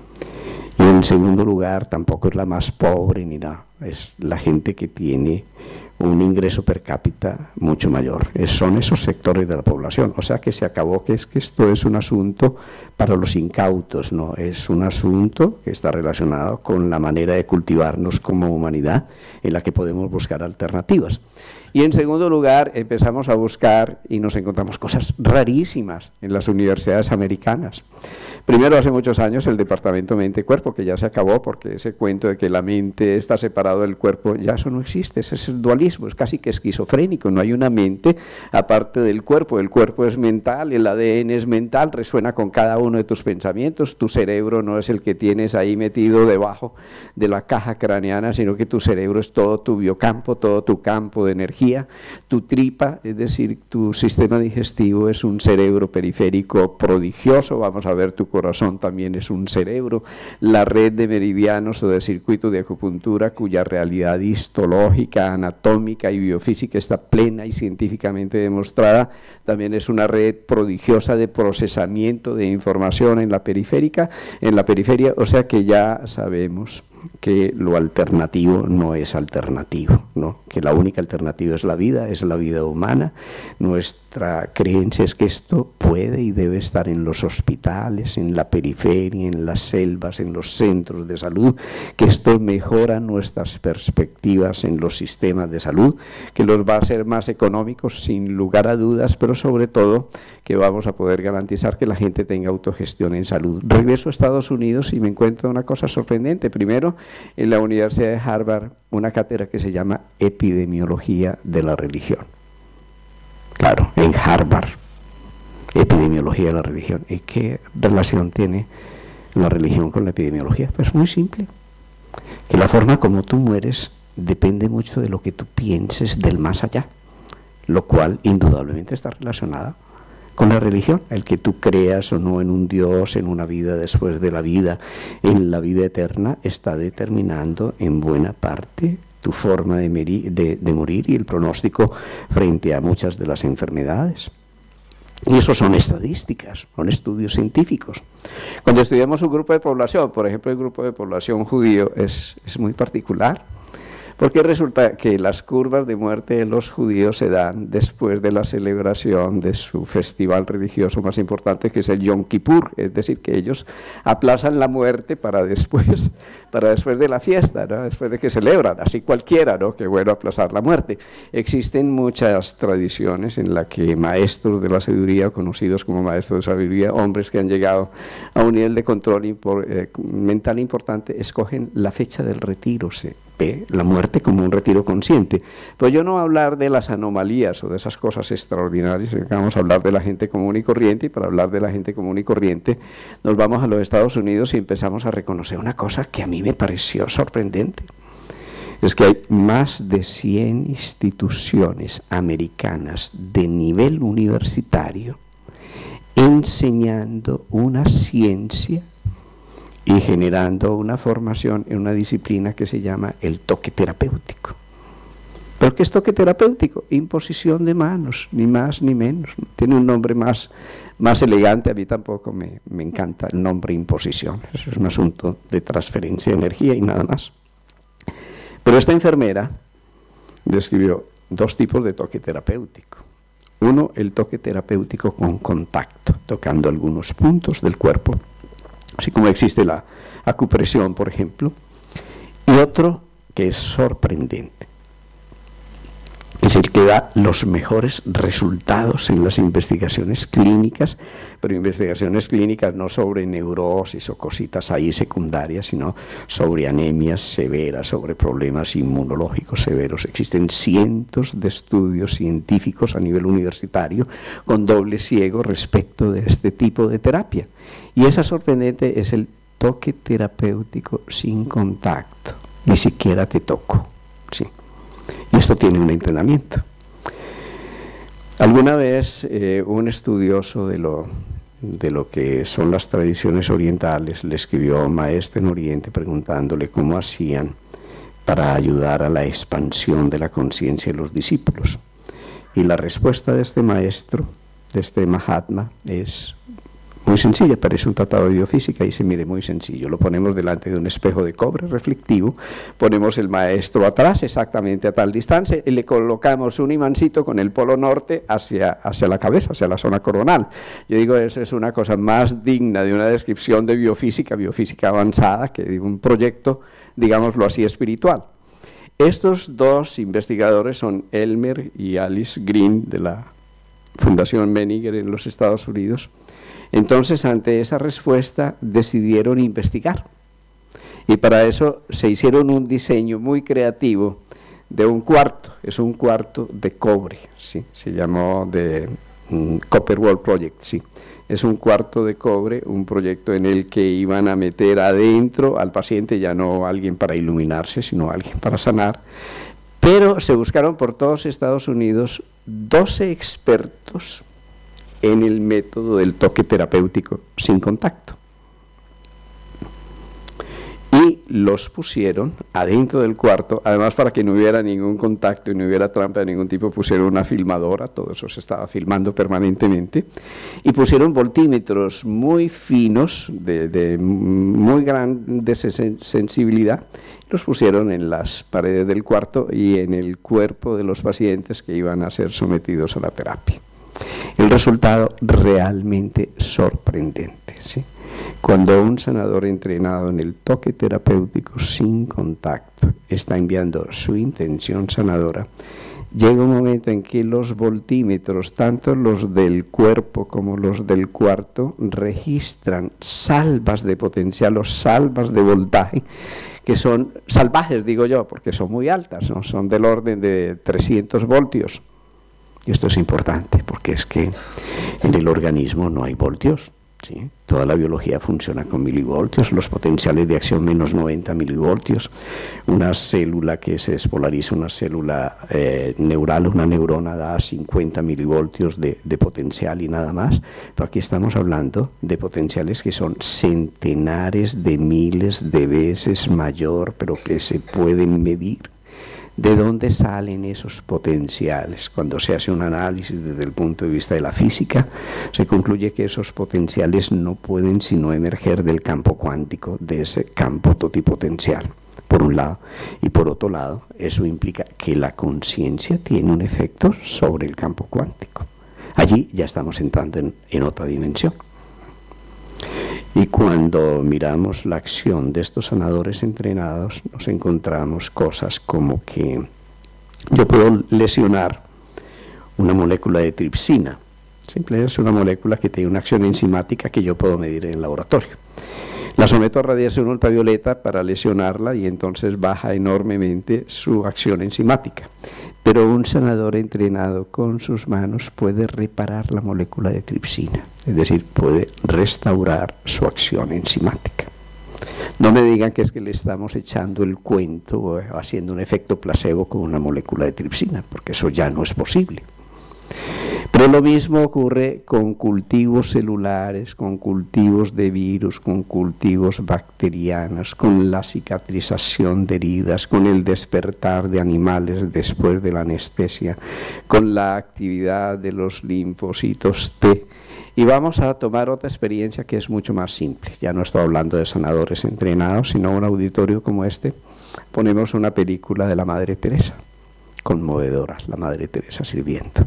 Y en segundo lugar, tampoco es la más pobre ni nada, es la gente que tiene un ingreso per cápita mucho mayor. Es, son esos sectores de la población. O sea que se acabó que es que esto es un asunto para los incautos, no es un asunto que está relacionado con la manera de cultivarnos como humanidad, en la que podemos buscar alternativas. Y en segundo lugar, empezamos a buscar y nos encontramos cosas rarísimas en las universidades americanas. Primero, hace muchos años, el departamento mente-cuerpo, que ya se acabó, porque ese cuento de que la mente está separado del cuerpo, ya eso no existe, ese es el dualismo, es casi que esquizofrénico, no hay una mente aparte del cuerpo, el cuerpo es mental, el A D N es mental, resuena con cada uno de tus pensamientos, tu cerebro no es el que tienes ahí metido debajo de la caja craneana, sino que tu cerebro es todo tu biocampo, todo tu campo de energía, tu tripa, es decir, tu sistema digestivo es un cerebro periférico prodigioso, vamos a ver, tu corazón también es un cerebro, la red de meridianos o de circuitos de acupuntura cuya realidad histológica, anatómica y biofísica está plena y científicamente demostrada, también es una red prodigiosa de procesamiento de información en la periférica, en la periferia, o sea que ya sabemos que lo alternativo no es alternativo, ¿no? Que la única alternativa es la vida, es la vida humana. Nuestra creencia es que esto puede y debe estar en los hospitales, en la periferia, en las selvas, en los centros de salud, que esto mejora nuestras perspectivas en los sistemas de salud, que los va a hacer más económicos sin lugar a dudas, pero sobre todo que vamos a poder garantizar que la gente tenga autogestión en salud. Regreso a Estados Unidos y me encuentro una cosa sorprendente. Primero, en la Universidad de Harvard, una cátedra que se llama Epidemiología de la Religión. Claro, en Harvard, Epidemiología de la Religión. ¿Y qué relación tiene la religión con la epidemiología? Pues muy simple. que la forma como tú mueres depende mucho de lo que tú pienses del más allá, lo cual indudablemente está relacionada con la religión, el que tú creas o no en un Dios, en una vida después de la vida, en la vida eterna, está determinando en buena parte tu forma de, de, de morir y el pronóstico frente a muchas de las enfermedades. Y eso son estadísticas, son estudios científicos. Cuando estudiamos un grupo de población, por ejemplo el grupo de población judío es, es muy particular, porque resulta que las curvas de muerte de los judíos se dan después de la celebración de su festival religioso más importante, que es el Yom Kippur, es decir, que ellos aplazan la muerte para después, para después de la fiesta, ¿no? Después de que celebran, así cualquiera, ¿no? Que bueno aplazar la muerte. Existen muchas tradiciones en las que maestros de la sabiduría, conocidos como maestros de sabiduría, hombres que han llegado a un nivel de control impor, eh, mental importante, escogen la fecha del retiro, se ve la muerte como un retiro consciente. Pero yo no voy a hablar de las anomalías o de esas cosas extraordinarias, vamos a hablar de la gente común y corriente, y para hablar de la gente común y corriente nos vamos a los Estados Unidos y empezamos a reconocer una cosa que a mí me pareció sorprendente. Es que hay más de cien instituciones americanas de nivel universitario enseñando una ciencia y generando una formación en una disciplina que se llama el toque terapéutico. ¿Pero qué es toque terapéutico? Imposición de manos, ni más ni menos. Tiene un nombre más, más elegante, a mí tampoco me, me encanta el nombre imposición. Eso es un asunto de transferencia de energía y nada más. Pero esta enfermera describió dos tipos de toque terapéutico. Uno, el toque terapéutico con contacto, tocando algunos puntos del cuerpo, así como existe la acupresión, por ejemplo, y otro que es sorprendente, es el que da los mejores resultados en las investigaciones clínicas, pero investigaciones clínicas no sobre neurosis o cositas ahí secundarias, sino sobre anemias severas, sobre problemas inmunológicos severos. Existen cientos de estudios científicos a nivel universitario con doble ciego respecto de este tipo de terapia. Y esa sorprendente es el toque terapéutico sin contacto, ni siquiera te toco, sí. Y esto tiene un entrenamiento. Alguna vez eh, un estudioso de lo, de lo que son las tradiciones orientales le escribió a un maestro en Oriente preguntándole cómo hacían para ayudar a la expansión de la conciencia de los discípulos. Y la respuesta de este maestro, de este Mahatma, es muy sencilla, parece un tratado de biofísica, y dice, mire, muy sencillo, lo ponemos delante de un espejo de cobre reflectivo, ponemos el maestro atrás, exactamente a tal distancia, y le colocamos un imancito con el polo norte hacia, hacia la cabeza, hacia la zona coronal. Yo digo, eso es una cosa más digna de una descripción de biofísica, biofísica avanzada, que de un proyecto, digámoslo así, espiritual. Estos dos investigadores son Elmer y Alice Green, de la Fundación Menninger en los Estados Unidos. Entonces, ante esa respuesta, decidieron investigar. Y para eso se hicieron un diseño muy creativo de un cuarto. Es un cuarto de cobre, ¿sí? Se llamó de um, Copper Wall Project, sí. Es un cuarto de cobre, un proyecto en el que iban a meter adentro al paciente, ya no alguien para iluminarse, sino alguien para sanar. Pero se buscaron por todos Estados Unidos doce expertos en el método del toque terapéutico sin contacto. Y los pusieron adentro del cuarto, además para que no hubiera ningún contacto y no hubiera trampa de ningún tipo, pusieron una filmadora, todo eso se estaba filmando permanentemente, y pusieron voltímetros muy finos, de, de muy grande sensibilidad, los pusieron en las paredes del cuarto y en el cuerpo de los pacientes que iban a ser sometidos a la terapia. El resultado realmente sorprendente, ¿sí? Cuando un sanador entrenado en el toque terapéutico sin contacto está enviando su intención sanadora, llega un momento en que los voltímetros, tanto los del cuerpo como los del cuarto, registran salvas de potencial o salvas de voltaje que son salvajes, digo yo, porque son muy altas, ¿no? Son del orden de trescientos voltios. Y esto es importante porque es que en el organismo no hay voltios, ¿sí? Toda la biología funciona con milivoltios, los potenciales de acción menos noventa milivoltios. Una célula que se despolariza, una célula eh, neural, una neurona da cincuenta milivoltios de, de potencial y nada más. Pero aquí estamos hablando de potenciales que son centenares de miles de veces mayor, pero que se pueden medir. ¿De dónde salen esos potenciales? Cuando se hace un análisis desde el punto de vista de la física, se concluye que esos potenciales no pueden sino emerger del campo cuántico, de ese campo totipotencial, por un lado. Y por otro lado, eso implica que la conciencia tiene un efecto sobre el campo cuántico. Allí ya estamos entrando en, en otra dimensión. Y cuando miramos la acción de estos sanadores entrenados, nos encontramos cosas como que yo puedo lesionar una molécula de tripsina. Simplemente es una molécula que tiene una acción enzimática que yo puedo medir en el laboratorio. La someto a radiación ultravioleta para lesionarla y entonces baja enormemente su acción enzimática. Pero un sanador entrenado con sus manos puede reparar la molécula de tripsina, es decir, puede restaurar su acción enzimática. No me digan que es que le estamos echando el cuento o haciendo un efecto placebo con una molécula de tripsina, porque eso ya no es posible. Pero lo mismo ocurre con cultivos celulares, con cultivos de virus, con cultivos bacterianos, con la cicatrización de heridas, con el despertar de animales después de la anestesia, con la actividad de los linfocitos T. Y vamos a tomar otra experiencia que es mucho más simple. Ya no estoy hablando de sanadores entrenados, sino un auditorio como este. Ponemos una película de la Madre Teresa, conmovedora, la Madre Teresa sirviendo.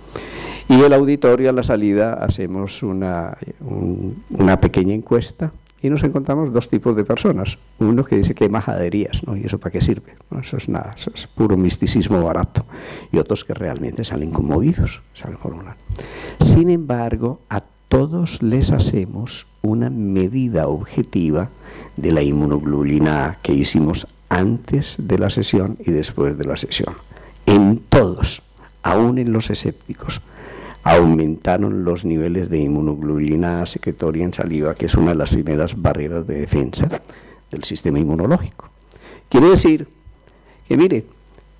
Y el auditorio, a la salida, hacemos una, un, una pequeña encuesta y nos encontramos dos tipos de personas. Uno que dice que majaderías, ¿no? ¿Y eso para qué sirve? No, eso es nada, eso es puro misticismo barato. Y otros que realmente salen conmovidos, salen por un lado. Sin embargo, a todos les hacemos una medida objetiva de la inmunoglobulina A que hicimos antes de la sesión y después de la sesión. En todos, aún en los escépticos, aumentaron los niveles de inmunoglobulina A secretoria en saliva, que es una de las primeras barreras de defensa del sistema inmunológico. Quiere decir que, mire,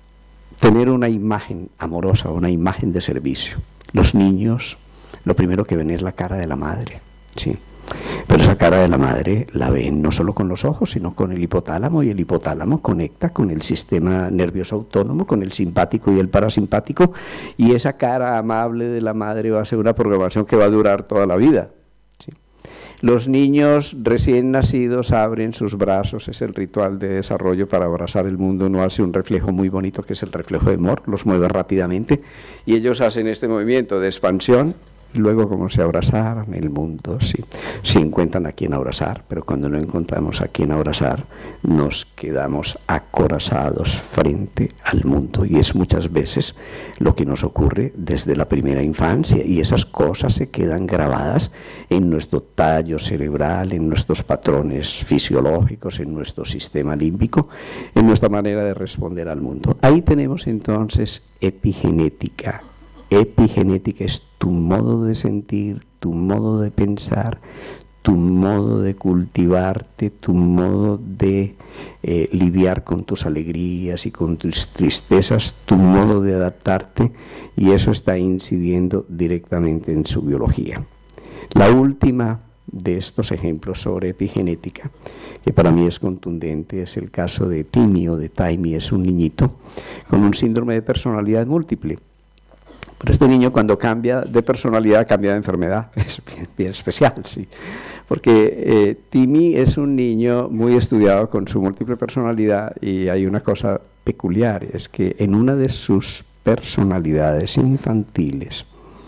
tener una imagen amorosa, una imagen de servicio. Los niños, lo primero que ven es la cara de la madre, ¿sí? Pero esa cara de la madre la ven no solo con los ojos, sino con el hipotálamo, y el hipotálamo conecta con el sistema nervioso autónomo, con el simpático y el parasimpático, y esa cara amable de la madre va a ser una programación que va a durar toda la vida, ¿sí? Los niños recién nacidos abren sus brazos, es el ritual de desarrollo para abrazar el mundo, no hace un reflejo muy bonito que es el reflejo de Moore, los mueve rápidamente, y ellos hacen este movimiento de expansión, y luego como se abrazaron el mundo, sí, sí encuentran a quien abrazar, pero cuando no encontramos a quien abrazar, nos quedamos acorazados frente al mundo, y es muchas veces lo que nos ocurre desde la primera infancia, y esas cosas se quedan grabadas en nuestro tallo cerebral, en nuestros patrones fisiológicos, en nuestro sistema límbico, en nuestra manera de responder al mundo. Ahí tenemos entonces epigenética. Epigenética es tu modo de sentir, tu modo de pensar, tu modo de cultivarte, tu modo de eh, lidiar con tus alegrías y con tus tristezas, tu modo de adaptarte, y eso está incidiendo directamente en su biología. La última de estos ejemplos sobre epigenética, que para mí es contundente, es el caso de Timmy o de Taimi. Es un niñito con un síndrome de personalidad múltiple. Pero este niño, cuando cambia de personalidad, cambia de enfermedad. Es bien, bien especial, sí. Porque eh, Timmy es un niño muy estudiado con su múltiple personalidad, y hay una cosa peculiar, es que en una de sus personalidades infantiles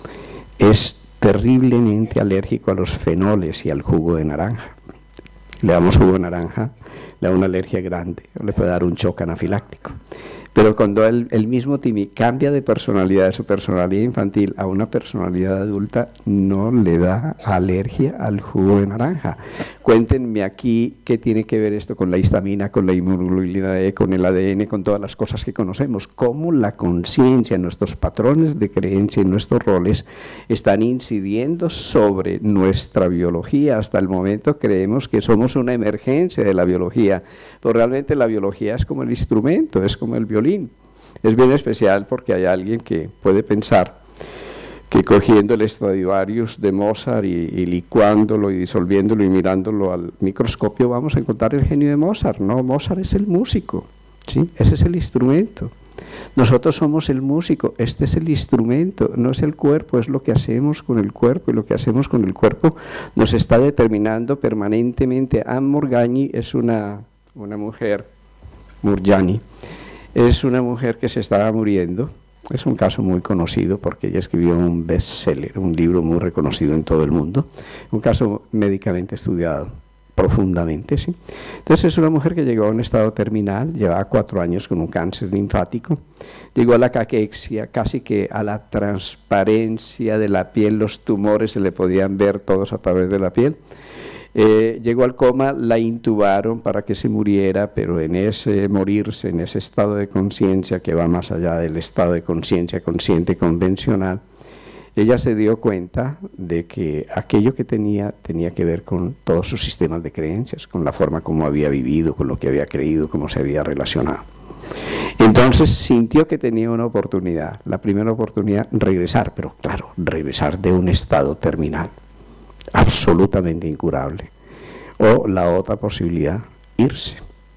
es terriblemente alérgico a los fenoles y al jugo de naranja. Le damos jugo de naranja, le da una alergia grande, o le puede dar un shock anafiláctico. Pero cuando el, el mismo Timmy cambia de personalidad, de su personalidad infantil a una personalidad adulta, no le da alergia al jugo de naranja. Cuéntenme aquí qué tiene que ver esto con la histamina, con la inmunoglobulina E, con el A D N, con todas las cosas que conocemos. Cómo la conciencia, nuestros patrones de creencia y nuestros roles están incidiendo sobre nuestra biología. Hasta el momento creemos que somos una emergencia de la biología, pero realmente la biología es como el instrumento, es como el violín. Es bien especial porque hay alguien que puede pensar que cogiendo el Stradivarius de Mozart y, y licuándolo y disolviéndolo y mirándolo al microscopio vamos a encontrar el genio de Mozart. No, Mozart es el músico, ¿sí? Ese es el instrumento. Nosotros somos el músico, este es el instrumento, no es el cuerpo, es lo que hacemos con el cuerpo, y lo que hacemos con el cuerpo nos está determinando permanentemente. Anne Morgagni es una, una mujer, Murjani, es una mujer que se estaba muriendo. Es un caso muy conocido porque ella escribió un bestseller, un libro muy reconocido en todo el mundo, un caso médicamente estudiado profundamente, ¿sí? Entonces es una mujer que llegó a un estado terminal, llevaba cuatro años con un cáncer linfático, llegó a la caquexia, casi que a la transparencia de la piel, los tumores se le podían ver todos a través de la piel. Eh, llegó al coma, la intubaron para que se muriera, pero en ese morirse, en ese estado de conciencia que va más allá del estado de conciencia consciente convencional, ella se dio cuenta de que aquello que tenía tenía que ver con todos sus sistemas de creencias, con la forma como había vivido, con lo que había creído, cómo se había relacionado. Entonces sintió que tenía una oportunidad, la primera oportunidad, regresar, pero claro, regresar de un estado terminal absolutamente incurable, o la otra posibilidad, irse.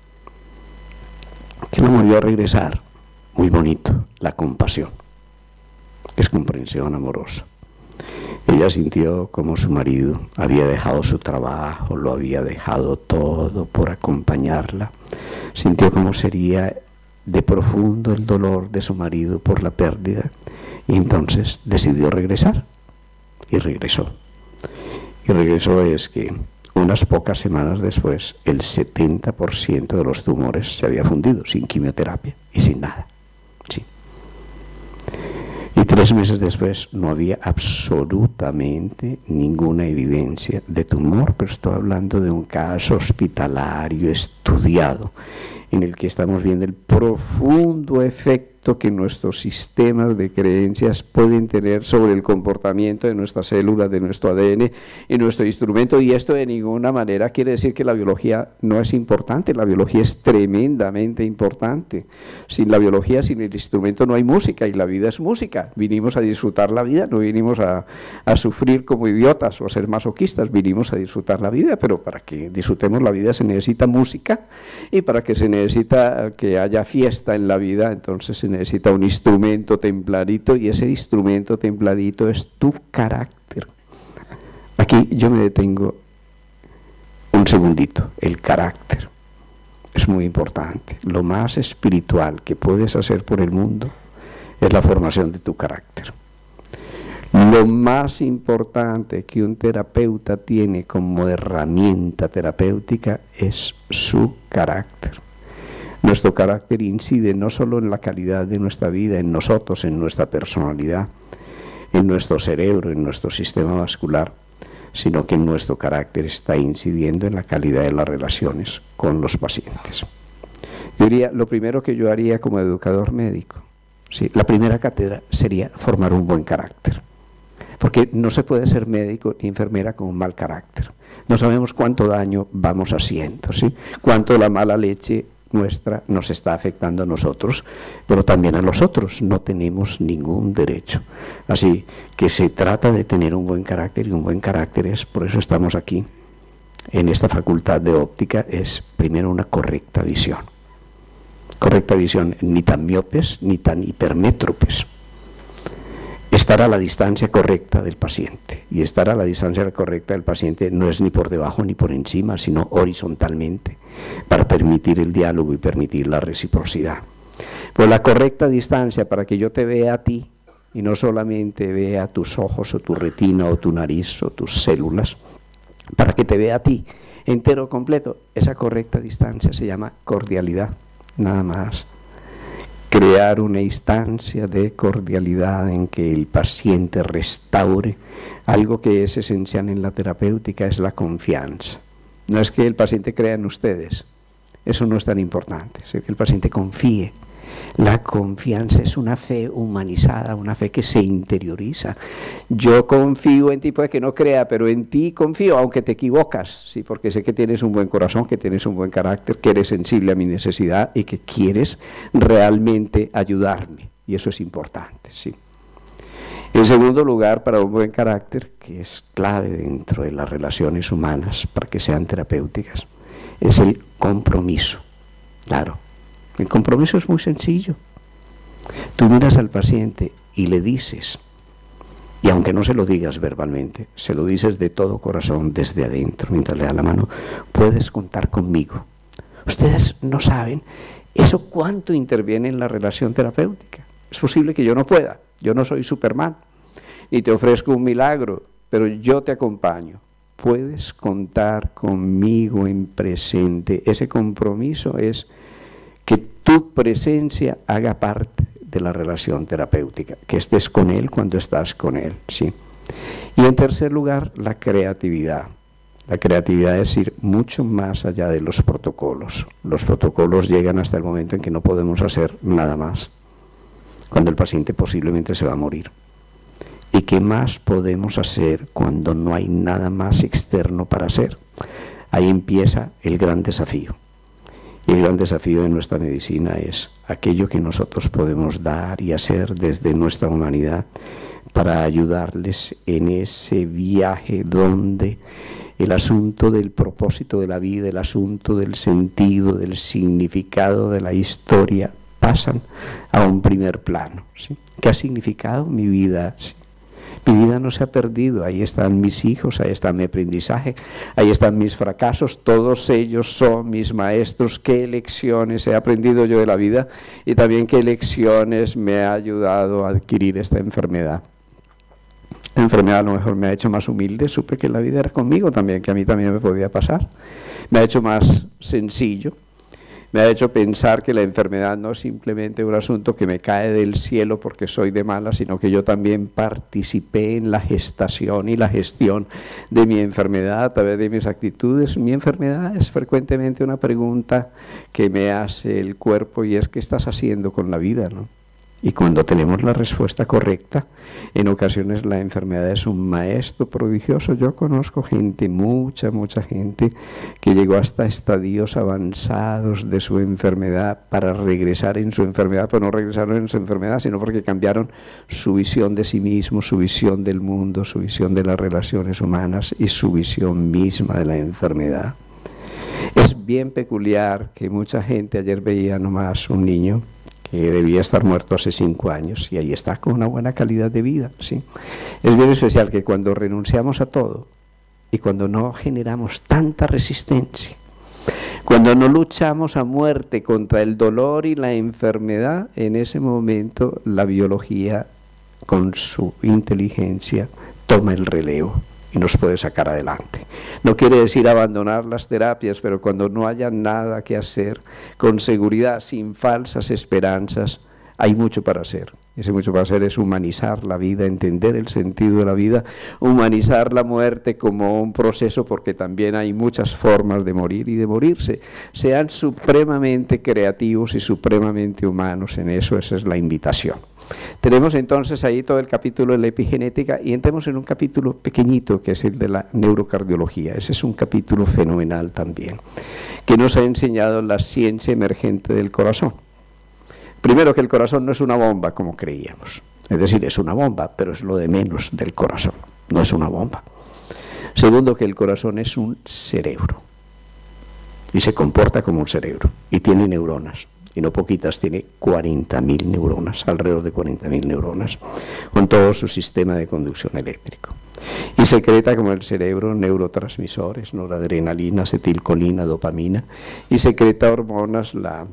¿Qué lo movió a regresar? Muy bonito, la compasión, que es comprensión amorosa. Ella sintió como su marido había dejado su trabajo, lo había dejado todo por acompañarla, sintió cómo sería de profundo el dolor de su marido por la pérdida, y entonces decidió regresar, y regresó. Y regresó es que unas pocas semanas después el setenta por ciento de los tumores se había fundido sin quimioterapia y sin nada. Sí. Y tres meses después no había absolutamente ninguna evidencia de tumor, pero estoy hablando de un caso hospitalario estudiado en el que estamos viendo el profundo efecto que nuestros sistemas de creencias pueden tener sobre el comportamiento de nuestras células, de nuestro A D N y nuestro instrumento, y esto de ninguna manera quiere decir que la biología no es importante. La biología es tremendamente importante. Sin la biología, sin el instrumento no hay música, y la vida es música. Vinimos a disfrutar la vida, no vinimos a, a sufrir como idiotas o a ser masoquistas, vinimos a disfrutar la vida, pero para que disfrutemos la vida se necesita música, y para que se necesita que haya fiesta en la vida, entonces se necesita un instrumento templadito, y ese instrumento templadito es tu carácter. Aquí yo me detengo un segundito. El carácter es muy importante. Lo más espiritual que puedes hacer por el mundo es la formación de tu carácter. Lo más importante que un terapeuta tiene como herramienta terapéutica es su carácter. Nuestro carácter incide no solo en la calidad de nuestra vida, en nosotros, en nuestra personalidad, en nuestro cerebro, en nuestro sistema vascular, sino que nuestro carácter está incidiendo en la calidad de las relaciones con los pacientes. Yo diría, lo primero que yo haría como educador médico, sí, la primera cátedra sería formar un buen carácter, porque no se puede ser médico ni enfermera con un mal carácter. No sabemos cuánto daño vamos haciendo, ¿sí? Cuánto la mala leche nuestra nos está afectando a nosotros, pero también a los otros. No tenemos ningún derecho. Así que se trata de tener un buen carácter, y un buen carácter es, por eso estamos aquí en esta facultad de óptica, es primero una correcta visión. Correcta visión, ni tan miopes ni tan hipermétropes. Estar a la distancia correcta del paciente, y estar a la distancia correcta del paciente no es ni por debajo ni por encima, sino horizontalmente, para permitir el diálogo y permitir la reciprocidad. Pues la correcta distancia para que yo te vea a ti, y no solamente vea tus ojos o tu retina o tu nariz o tus células, para que te vea a ti entero, completo, esa correcta distancia se llama cordialidad, nada más. Crear una instancia de cordialidad en que el paciente restaure algo que es esencial en la terapéutica, es la confianza. No es que el paciente crea en ustedes, eso no es tan importante, es que el paciente confíe. La confianza es una fe humanizada, una fe que se interioriza. Yo confío en ti, puede que no crea, pero en ti confío, aunque te equivocas, sí, porque sé que tienes un buen corazón, que tienes un buen carácter, que eres sensible a mi necesidad y que quieres realmente ayudarme, y eso es importante, sí. En segundo lugar, para un buen carácter, que es clave dentro de las relaciones humanas para que sean terapéuticas, es el compromiso. Claro, el compromiso es muy sencillo. Tú miras al paciente y le dices, y aunque no se lo digas verbalmente, se lo dices de todo corazón, desde adentro, mientras le da la mano, puedes contar conmigo. Ustedes no saben eso cuánto interviene en la relación terapéutica. Es posible que yo no pueda, yo no soy Superman, ni te ofrezco un milagro, pero yo te acompaño. Puedes contar conmigo en presente. Ese compromiso es que tu presencia haga parte de la relación terapéutica, que estés con él cuando estás con él, ¿sí? Y en tercer lugar, la creatividad. La creatividad es ir mucho más allá de los protocolos. Los protocolos llegan hasta el momento en que no podemos hacer nada más, cuando el paciente posiblemente se va a morir. ¿Y qué más podemos hacer cuando no hay nada más externo para hacer? Ahí empieza el gran desafío. Y el gran desafío de nuestra medicina es aquello que nosotros podemos dar y hacer desde nuestra humanidad para ayudarles en ese viaje donde el asunto del propósito de la vida, el asunto del sentido, del significado de la historia pasan a un primer plano, ¿sí? ¿Qué ha significado mi vida? ¿Sí? Mi vida no se ha perdido, ahí están mis hijos, ahí está mi aprendizaje, ahí están mis fracasos, todos ellos son mis maestros. ¿Qué lecciones he aprendido yo de la vida? Y también qué lecciones me ha ayudado a adquirir esta enfermedad. La enfermedad a lo mejor me ha hecho más humilde, supe que la vida era conmigo también, que a mí también me podía pasar. Me ha hecho más sencillo. Me ha hecho pensar que la enfermedad no es simplemente un asunto que me cae del cielo porque soy de mala, sino que yo también participé en la gestación y la gestión de mi enfermedad a través de mis actitudes. Mi enfermedad es frecuentemente una pregunta que me hace el cuerpo y es ¿qué estás haciendo con la vida, ¿no? Y cuando tenemos la respuesta correcta, en ocasiones la enfermedad es un maestro prodigioso. Yo conozco gente, mucha, mucha gente, que llegó hasta estadios avanzados de su enfermedad para regresar en su enfermedad, pero no regresaron en su enfermedad, sino porque cambiaron su visión de sí mismo, su visión del mundo, su visión de las relaciones humanas y su visión misma de la enfermedad. Es bien peculiar que mucha gente, ayer veía nomás un niño, que debía estar muerto hace cinco años y ahí está con una buena calidad de vida, ¿sí? Es bien especial que cuando renunciamos a todo y cuando no generamos tanta resistencia, cuando no luchamos a muerte contra el dolor y la enfermedad, en ese momento la biología con su inteligencia toma el relevo y nos puede sacar adelante. No quiere decir abandonar las terapias, pero cuando no haya nada que hacer, con seguridad, sin falsas esperanzas, hay mucho para hacer. Ese mucho para hacer es humanizar la vida, entender el sentido de la vida, humanizar la muerte como un proceso, porque también hay muchas formas de morir y de morirse. Sean supremamente creativos y supremamente humanos en eso, esa es la invitación. Tenemos entonces ahí todo el capítulo de la epigenética y entremos en un capítulo pequeñito que es el de la neurocardiología. Ese es un capítulo fenomenal también, que nos ha enseñado la ciencia emergente del corazón. Primero, que el corazón no es una bomba como creíamos, es decir, es una bomba, pero es lo de menos del corazón, no es una bomba. Segundo, que el corazón es un cerebro y se comporta como un cerebro y tiene neuronas. Y no poquitas, tiene cuarenta mil neuronas, alrededor de cuarenta mil neuronas, con todo su sistema de conducción eléctrico. Y secreta como el cerebro neurotransmisores, noradrenalina, acetilcolina, dopamina, y secreta hormonas, la,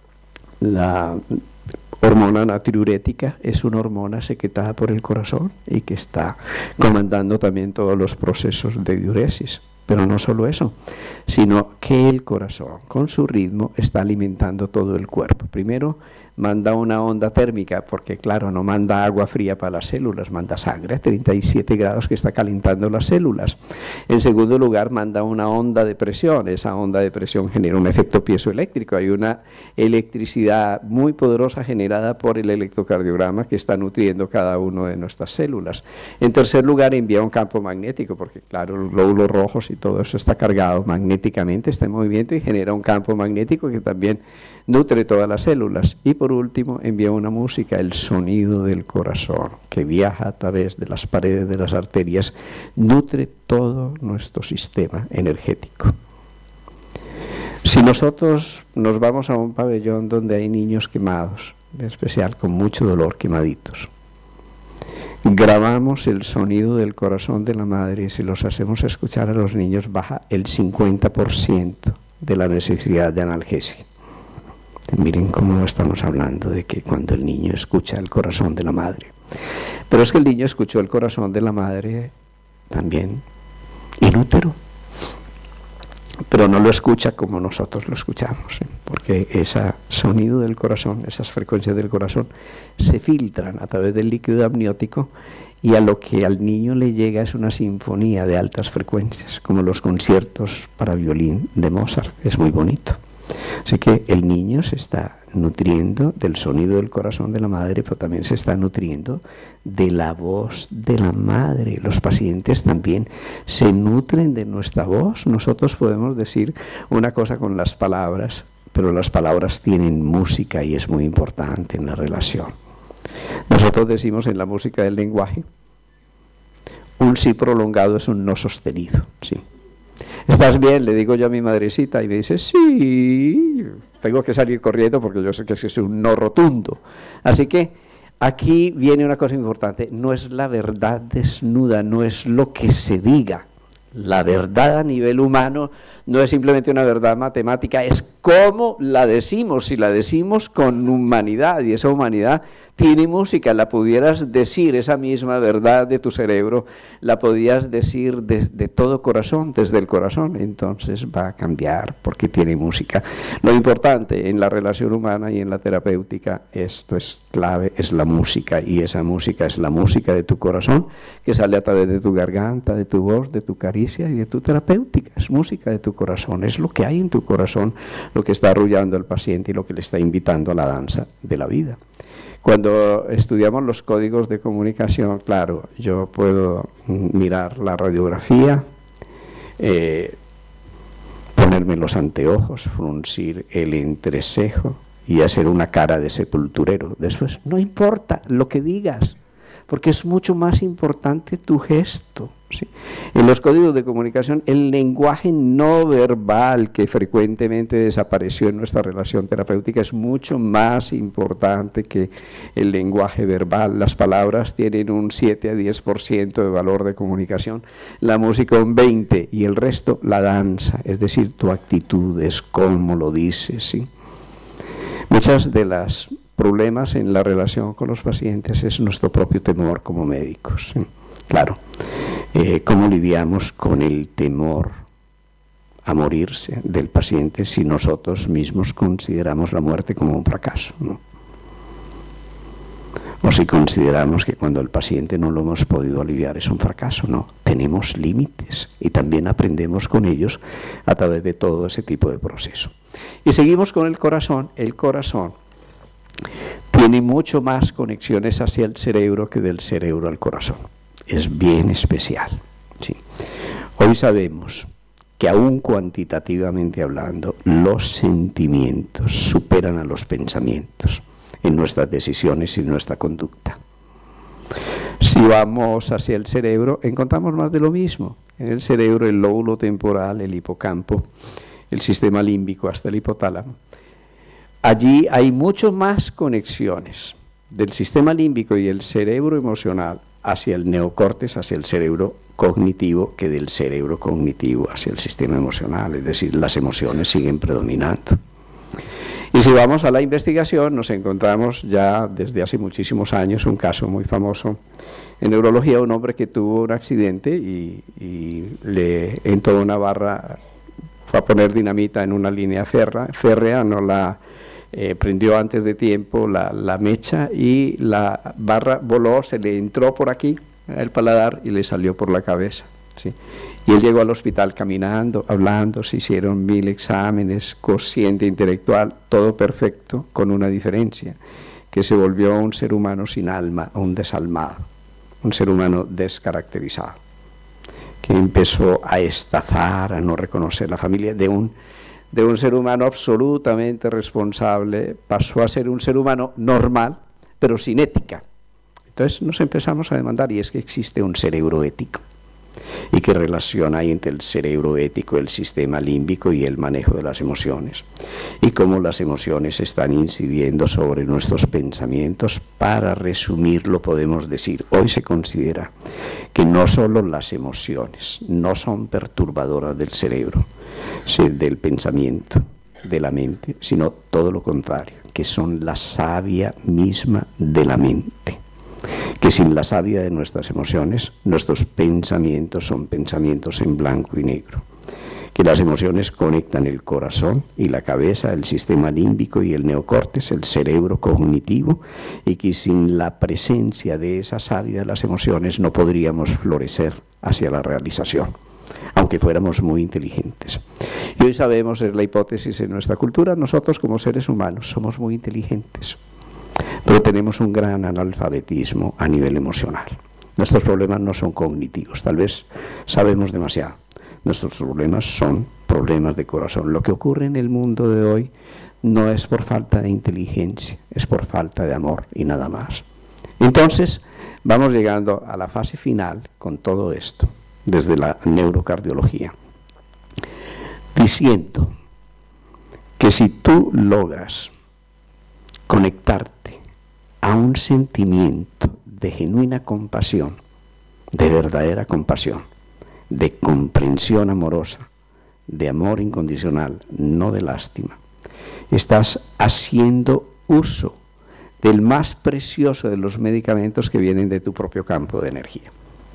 la hormona natriurética es una hormona secretada por el corazón y que está comandando también todos los procesos de diuresis. Pero no solo eso, sino que el corazón, con su ritmo, está alimentando todo el cuerpo. Primero, manda una onda térmica, porque claro, no manda agua fría para las células, manda sangre a treinta y siete grados que está calentando las células. En segundo lugar, manda una onda de presión. Esa onda de presión genera un efecto piezoeléctrico. Hay una electricidad muy poderosa generada por el electrocardiograma que está nutriendo cada una de nuestras células. En tercer lugar, envía un campo magnético, porque claro, los glóbulos rojos y todo eso está cargado magnéticamente, está en movimiento y genera un campo magnético que también nutre todas las células. Y por último, envía una música, el sonido del corazón, que viaja a través de las paredes de las arterias, nutre todo nuestro sistema energético. Si nosotros nos vamos a un pabellón donde hay niños quemados, en especial con mucho dolor, quemaditos, grabamos el sonido del corazón de la madre y si los hacemos escuchar a los niños baja el cincuenta por ciento de la necesidad de analgesia. Miren cómo estamos hablando de que cuando el niño escucha el corazón de la madre. Pero es que el niño escuchó el corazón de la madre también in útero, pero no lo escucha como nosotros lo escuchamos, ¿eh? Porque ese sonido del corazón, esas frecuencias del corazón, se filtran a través del líquido amniótico y a lo que al niño le llega es una sinfonía de altas frecuencias, como los conciertos para violín de Mozart. Es muy bonito. Así que el niño se está nutriendo del sonido del corazón de la madre, pero también se está nutriendo de la voz de la madre. Los pacientes también se nutren de nuestra voz. Nosotros podemos decir una cosa con las palabras, pero las palabras tienen música y es muy importante en la relación. Nosotros decimos en la música del lenguaje, un sí prolongado es un no sostenido, sí. ¿Estás bien?, le digo yo a mi madrecita y me dice, sí, tengo que salir corriendo porque yo sé que es un no rotundo. Así que aquí viene una cosa importante, no es la verdad desnuda, no es lo que se diga. La verdad a nivel humano no es simplemente una verdad matemática, es cómo la decimos, si la decimos con humanidad, y esa humanidad tiene música. La pudieras decir, esa misma verdad de tu cerebro, la podías decir de, de todo corazón, desde el corazón, entonces va a cambiar porque tiene música. Lo importante en la relación humana y en la terapéutica, esto es clave, es la música, y esa música es la música de tu corazón, que sale a través de tu garganta, de tu voz, de tu caricia y de tu terapéutica. Es música de tu corazón, es lo que hay en tu corazón, lo que está arrullando al paciente y lo que le está invitando a la danza de la vida. Cuando estudiamos los códigos de comunicación, claro, yo puedo mirar la radiografía, eh, ponerme los anteojos, fruncir el entrecejo y hacer una cara de sepulturero. Después, no importa lo que digas, porque es mucho más importante tu gesto, ¿sí? En los códigos de comunicación, el lenguaje no verbal que frecuentemente desapareció en nuestra relación terapéutica es mucho más importante que el lenguaje verbal. Las palabras tienen un siete a diez por ciento de valor de comunicación, la música un veinte por ciento y el resto la danza, es decir, tu actitud es cómo lo dices, ¿sí? Muchas de las problemas en la relación con los pacientes es nuestro propio temor como médicos, ¿sí? Claro, eh, ¿cómo lidiamos con el temor a morirse del paciente si nosotros mismos consideramos la muerte como un fracaso, ¿no? O si consideramos que cuando el paciente no lo hemos podido aliviar es un fracaso, no. Tenemos límites y también aprendemos con ellos a través de todo ese tipo de proceso. Y seguimos con el corazón. El corazón tiene mucho más conexiones hacia el cerebro que del cerebro al corazón. Es bien especial, ¿sí? Hoy sabemos que aún cuantitativamente hablando, los sentimientos superan a los pensamientos en nuestras decisiones y nuestra conducta. Si vamos hacia el cerebro, encontramos más de lo mismo. En el cerebro, el lóbulo temporal, el hipocampo, el sistema límbico hasta el hipotálamo. Allí hay mucho más conexiones del sistema límbico y el cerebro emocional hacia el neocórtex, hacia el cerebro cognitivo, que del cerebro cognitivo hacia el sistema emocional, es decir, las emociones siguen predominando. Y si vamos a la investigación, nos encontramos ya desde hace muchísimos años un caso muy famoso en neurología, un hombre que tuvo un accidente y, y le entró una barra, fue a poner dinamita en una línea férrea, férrea no la eh, prendió antes de tiempo la, la mecha y la barra voló, se le entró por aquí, el paladar, y le salió por la cabeza, ¿sí? Y él llegó al hospital caminando, hablando, se hicieron mil exámenes, cociente intelectual, todo perfecto, con una diferencia, que se volvió un ser humano sin alma, un desalmado, un ser humano descaracterizado, que empezó a estafar, a no reconocer la familia, de un, de un ser humano absolutamente responsable, pasó a ser un ser humano normal, pero sin ética. Entonces nos empezamos a demandar, y es que existe un cerebro ético. ¿Y qué relación hay entre el cerebro ético, el sistema límbico y el manejo de las emociones? Y cómo las emociones están incidiendo sobre nuestros pensamientos. Para resumirlo, podemos decir, hoy se considera que no solo las emociones no son perturbadoras del cerebro, del pensamiento, de la mente, sino todo lo contrario, que son la savia misma de la mente. Que sin la savia de nuestras emociones, nuestros pensamientos son pensamientos en blanco y negro. Que las emociones conectan el corazón y la cabeza, el sistema límbico y el neocórtex, el cerebro cognitivo, y que sin la presencia de esa savia de las emociones no podríamos florecer hacia la realización, aunque fuéramos muy inteligentes. Y hoy sabemos, es la hipótesis en nuestra cultura, nosotros como seres humanos somos muy inteligentes, pero tenemos un gran analfabetismo a nivel emocional. Nuestros problemas no son cognitivos, tal vez sabemos demasiado. Nuestros problemas son problemas de corazón. Lo que ocurre en el mundo de hoy no es por falta de inteligencia, es por falta de amor y nada más. Entonces, vamos llegando a la fase final con todo esto, desde la neurocardiología, diciendo que si tú logras conectarte a un sentimiento de genuina compasión, de verdadera compasión, de comprensión amorosa, de amor incondicional, no de lástima, estás haciendo uso del más precioso de los medicamentos que vienen de tu propio campo de energía.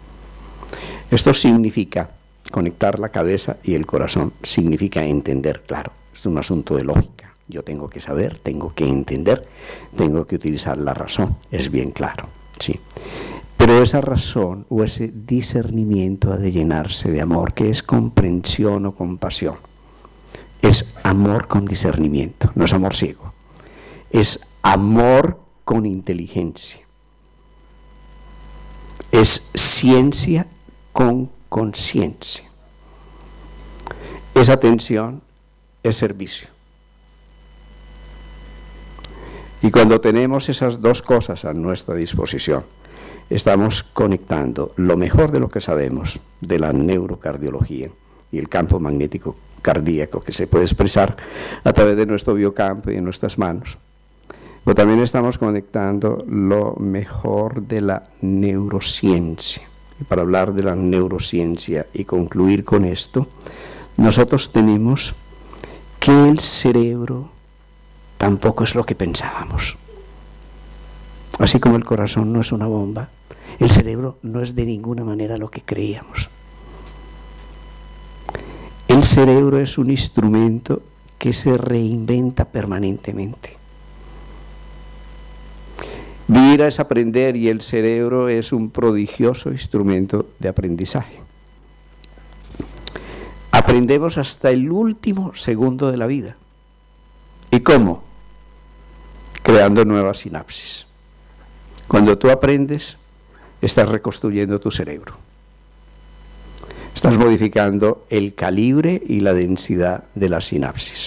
Esto significa conectar la cabeza y el corazón, significa entender, claro, es un asunto de lógica. Yo tengo que saber, tengo que entender, tengo que utilizar la razón, es bien claro, sí. Pero esa razón o ese discernimiento ha de llenarse de amor, que es comprensión o compasión. Es amor con discernimiento, no es amor ciego. Es amor con inteligencia. Es ciencia con conciencia. Es atención, es servicio. Y cuando tenemos esas dos cosas a nuestra disposición, estamos conectando lo mejor de lo que sabemos de la neurocardiología y el campo magnético cardíaco que se puede expresar a través de nuestro biocampo y de nuestras manos. Pero también estamos conectando lo mejor de la neurociencia. Y para hablar de la neurociencia y concluir con esto, nosotros tenemos que el cerebro tampoco es lo que pensábamos. Así como el corazón no es una bomba, el cerebro no es de ninguna manera lo que creíamos. El cerebro es un instrumento que se reinventa permanentemente. Vivir es aprender y el cerebro es un prodigioso instrumento de aprendizaje. Aprendemos hasta el último segundo de la vida. ¿Y cómo? Creando nuevas sinapsis. Cuando tú aprendes, estás reconstruyendo tu cerebro. Estás modificando el calibre y la densidad de las sinapsis.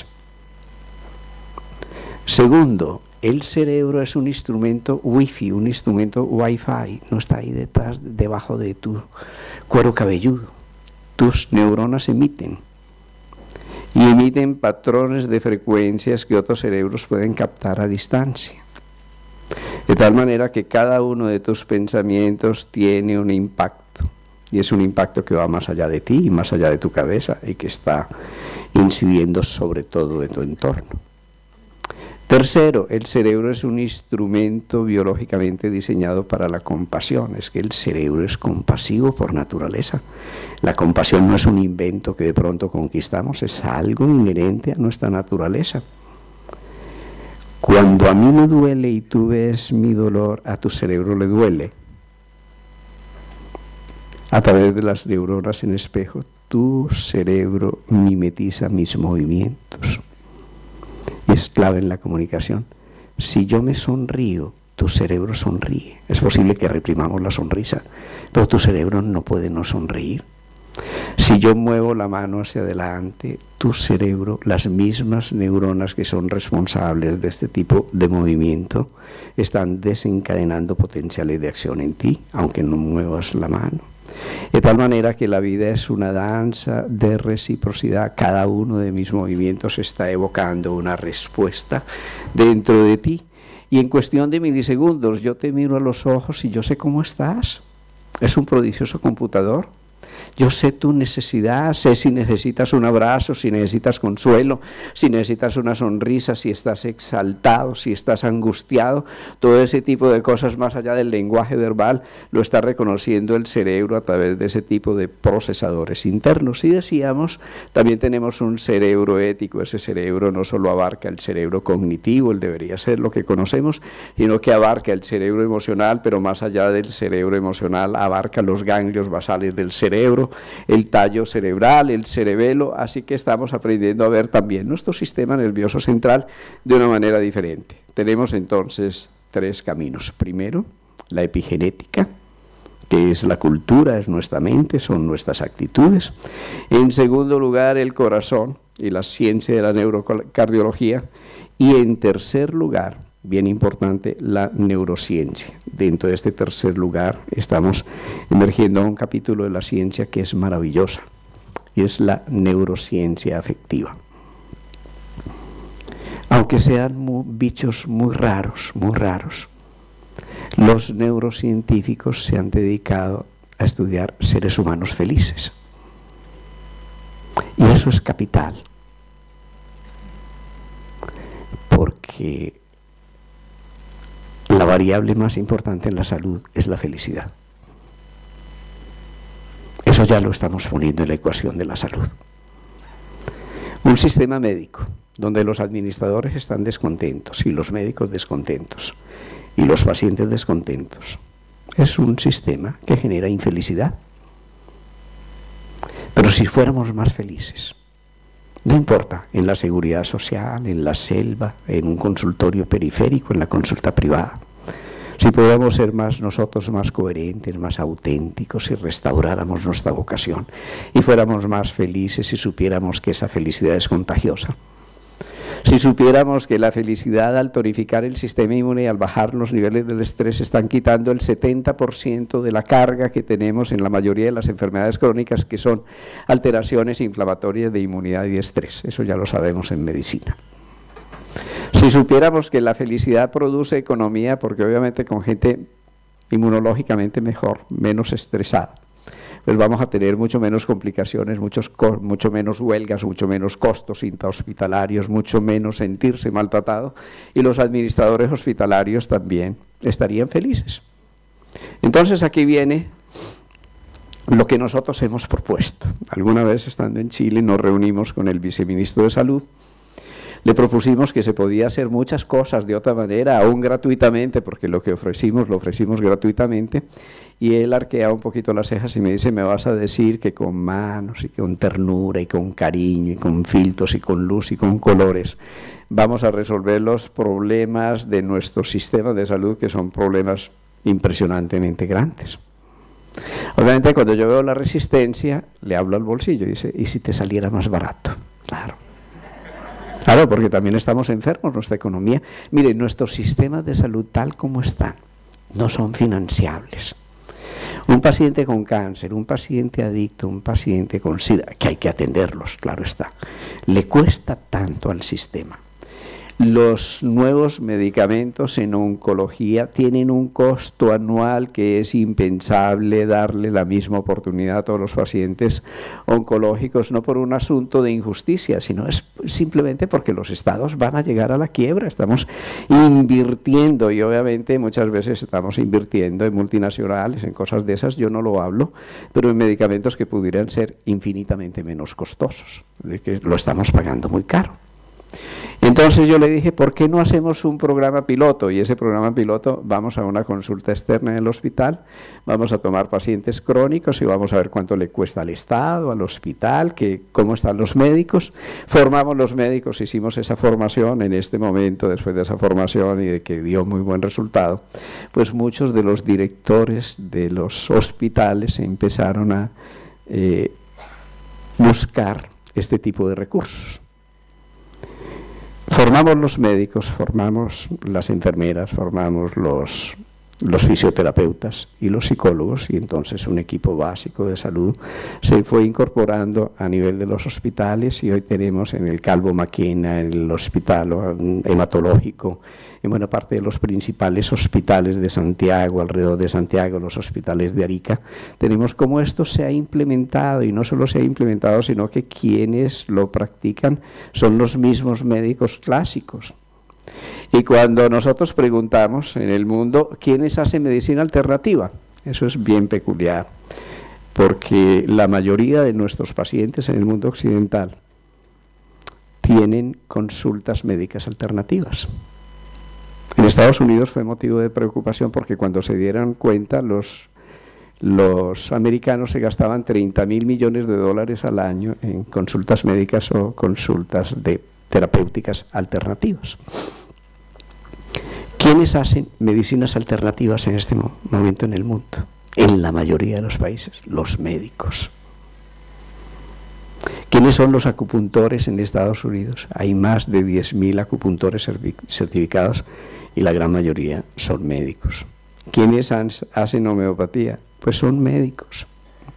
Segundo, el cerebro es un instrumento wifi, un instrumento wifi, no está ahí detrás, debajo de tu cuero cabelludo. Tus neuronas emiten. Y emiten patrones de frecuencias que otros cerebros pueden captar a distancia. De tal manera que cada uno de tus pensamientos tiene un impacto. Y es un impacto que va más allá de ti y más allá de tu cabeza y que está incidiendo sobre todo en tu entorno. Tercero, el cerebro es un instrumento biológicamente diseñado para la compasión. Es que el cerebro es compasivo por naturaleza. La compasión no es un invento que de pronto conquistamos, es algo inherente a nuestra naturaleza. Cuando a mí me duele y tú ves mi dolor, a tu cerebro le duele. A través de las neuronas en espejo, tu cerebro mimetiza mis movimientos. Y es clave en la comunicación. Si yo me sonrío, tu cerebro sonríe. Es posible que reprimamos la sonrisa, pero tu cerebro no puede no sonreír. Si yo muevo la mano hacia adelante, tu cerebro, las mismas neuronas que son responsables de este tipo de movimiento, están desencadenando potenciales de acción en ti, aunque no muevas la mano. De tal manera que la vida es una danza de reciprocidad. Cada uno de mis movimientos está evocando una respuesta dentro de ti. Y en cuestión de milisegundos yo te miro a los ojos y yo sé cómo estás. Es un prodigioso computador. Yo sé tu necesidad, sé si necesitas un abrazo, si necesitas consuelo, si necesitas una sonrisa, si estás exaltado, si estás angustiado. Todo ese tipo de cosas más allá del lenguaje verbal lo está reconociendo el cerebro a través de ese tipo de procesadores internos. Y decíamos, también tenemos un cerebro ético. Ese cerebro no solo abarca el cerebro cognitivo, él debería ser lo que conocemos, sino que abarca el cerebro emocional, pero más allá del cerebro emocional abarca los ganglios basales del cerebro, el tallo cerebral, el cerebelo, así que estamos aprendiendo a ver también nuestro sistema nervioso central de una manera diferente. Tenemos entonces tres caminos. Primero, la epigenética, que es la cultura, es nuestra mente, son nuestras actitudes. En segundo lugar, el corazón y la ciencia de la neurocardiología. Y en tercer lugar, bien importante, la neurociencia. Dentro de este tercer lugar estamos emergiendo a un capítulo de la ciencia que es maravillosa, y es la neurociencia afectiva. Aunque sean muy, bichos muy raros, muy raros, los neurocientíficos se han dedicado a estudiar seres humanos felices. Y eso es capital, porque la variable más importante en la salud es la felicidad. Eso ya lo estamos poniendo en la ecuación de la salud. Un sistema médico donde los administradores están descontentos y los médicos descontentos y los pacientes descontentos es un sistema que genera infelicidad. Pero si fuéramos más felices, no importa, en la seguridad social, en la selva, en un consultorio periférico, en la consulta privada. Si pudiéramos ser más nosotros más coherentes, más auténticos, si restauráramos nuestra vocación y fuéramos más felices, si supiéramos que esa felicidad es contagiosa. Si supiéramos que la felicidad, al tonificar el sistema inmune y al bajar los niveles del estrés, están quitando el setenta por ciento de la carga que tenemos en la mayoría de las enfermedades crónicas, que son alteraciones inflamatorias de inmunidad y estrés. Eso ya lo sabemos en medicina. Si supiéramos que la felicidad produce economía, porque obviamente con gente inmunológicamente mejor, menos estresada, pues vamos a tener mucho menos complicaciones, muchos, mucho menos huelgas, mucho menos costos intrahospitalarios, mucho menos sentirse maltratado, y los administradores hospitalarios también estarían felices. Entonces aquí viene lo que nosotros hemos propuesto. Alguna vez, estando en Chile, nos reunimos con el viceministro de Salud. Le propusimos que se podía hacer muchas cosas de otra manera, aún gratuitamente, porque lo que ofrecimos, lo ofrecimos gratuitamente, y él arquea un poquito las cejas y me dice: me vas a decir que con manos y con ternura y con cariño y con filtros y con luz y con colores vamos a resolver los problemas de nuestro sistema de salud, que son problemas impresionantemente grandes. Obviamente, cuando yo veo la resistencia, le hablo al bolsillo y dice: ¿y si te saliera más barato? Claro. Claro, porque también estamos enfermos, nuestra economía. Mire, nuestros sistemas de salud tal como están no son financiables. Un paciente con cáncer, un paciente adicto, un paciente con SIDA, que hay que atenderlos, claro está, le cuesta tanto al sistema. Los nuevos medicamentos en oncología tienen un costo anual que es impensable darle la misma oportunidad a todos los pacientes oncológicos, no por un asunto de injusticia, sino es simplemente porque los estados van a llegar a la quiebra. Estamos invirtiendo y obviamente muchas veces estamos invirtiendo en multinacionales, en cosas de esas, yo no lo hablo, pero en medicamentos que pudieran ser infinitamente menos costosos, de que lo estamos pagando muy caro. Entonces yo le dije, ¿por qué no hacemos un programa piloto? Y ese programa piloto, vamos a una consulta externa en el hospital, vamos a tomar pacientes crónicos y vamos a ver cuánto le cuesta al Estado, al hospital, que, cómo están los médicos. Formamos los médicos, hicimos esa formación. En este momento, después de esa formación y de que dio muy buen resultado, pues muchos de los directores de los hospitales empezaron a eh, buscar este tipo de recursos. Formamos los médicos, formamos las enfermeras, formamos los, los fisioterapeutas y los psicólogos, y entonces un equipo básico de salud se fue incorporando a nivel de los hospitales, y hoy tenemos en el Calvo Maquena, en el hospital hematológico, en buena parte de los principales hospitales de Santiago, alrededor de Santiago, los hospitales de Arica, tenemos cómo esto se ha implementado, y no solo se ha implementado, sino que quienes lo practican son los mismos médicos clásicos. Y cuando nosotros preguntamos en el mundo, ¿quiénes hacen medicina alternativa? Eso es bien peculiar, porque la mayoría de nuestros pacientes en el mundo occidental tienen consultas médicas alternativas. En Estados Unidos fue motivo de preocupación porque cuando se dieron cuenta los, los americanos se gastaban treinta mil millones de dólares al año en consultas médicas o consultas de terapéuticas alternativas. ¿Quiénes hacen medicinas alternativas en este momento en el mundo? En la mayoría de los países, los médicos. ¿Quiénes son los acupuntores en Estados Unidos? Hay más de diez mil acupuntores certificados y la gran mayoría son médicos. ¿Quiénes hacen homeopatía? Pues son médicos.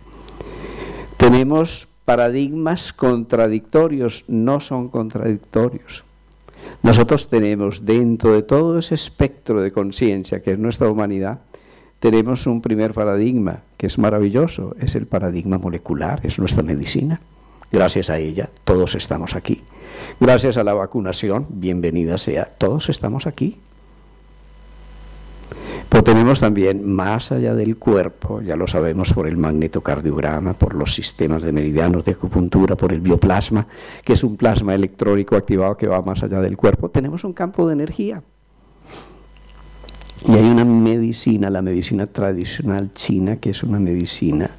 Tenemos paradigmas contradictorios, no son contradictorios. Nosotros tenemos dentro de todo ese espectro de conciencia que es nuestra humanidad, tenemos un primer paradigma que es maravilloso, es el paradigma molecular, es nuestra medicina. Gracias a ella todos estamos aquí. Gracias a la vacunación, bienvenida sea, todos estamos aquí. Pero tenemos también, más allá del cuerpo, ya lo sabemos por el magnetocardiograma, por los sistemas de meridianos de acupuntura, por el bioplasma, que es un plasma electrónico activado que va más allá del cuerpo, tenemos un campo de energía. Y hay una medicina, la medicina tradicional china, que es una medicina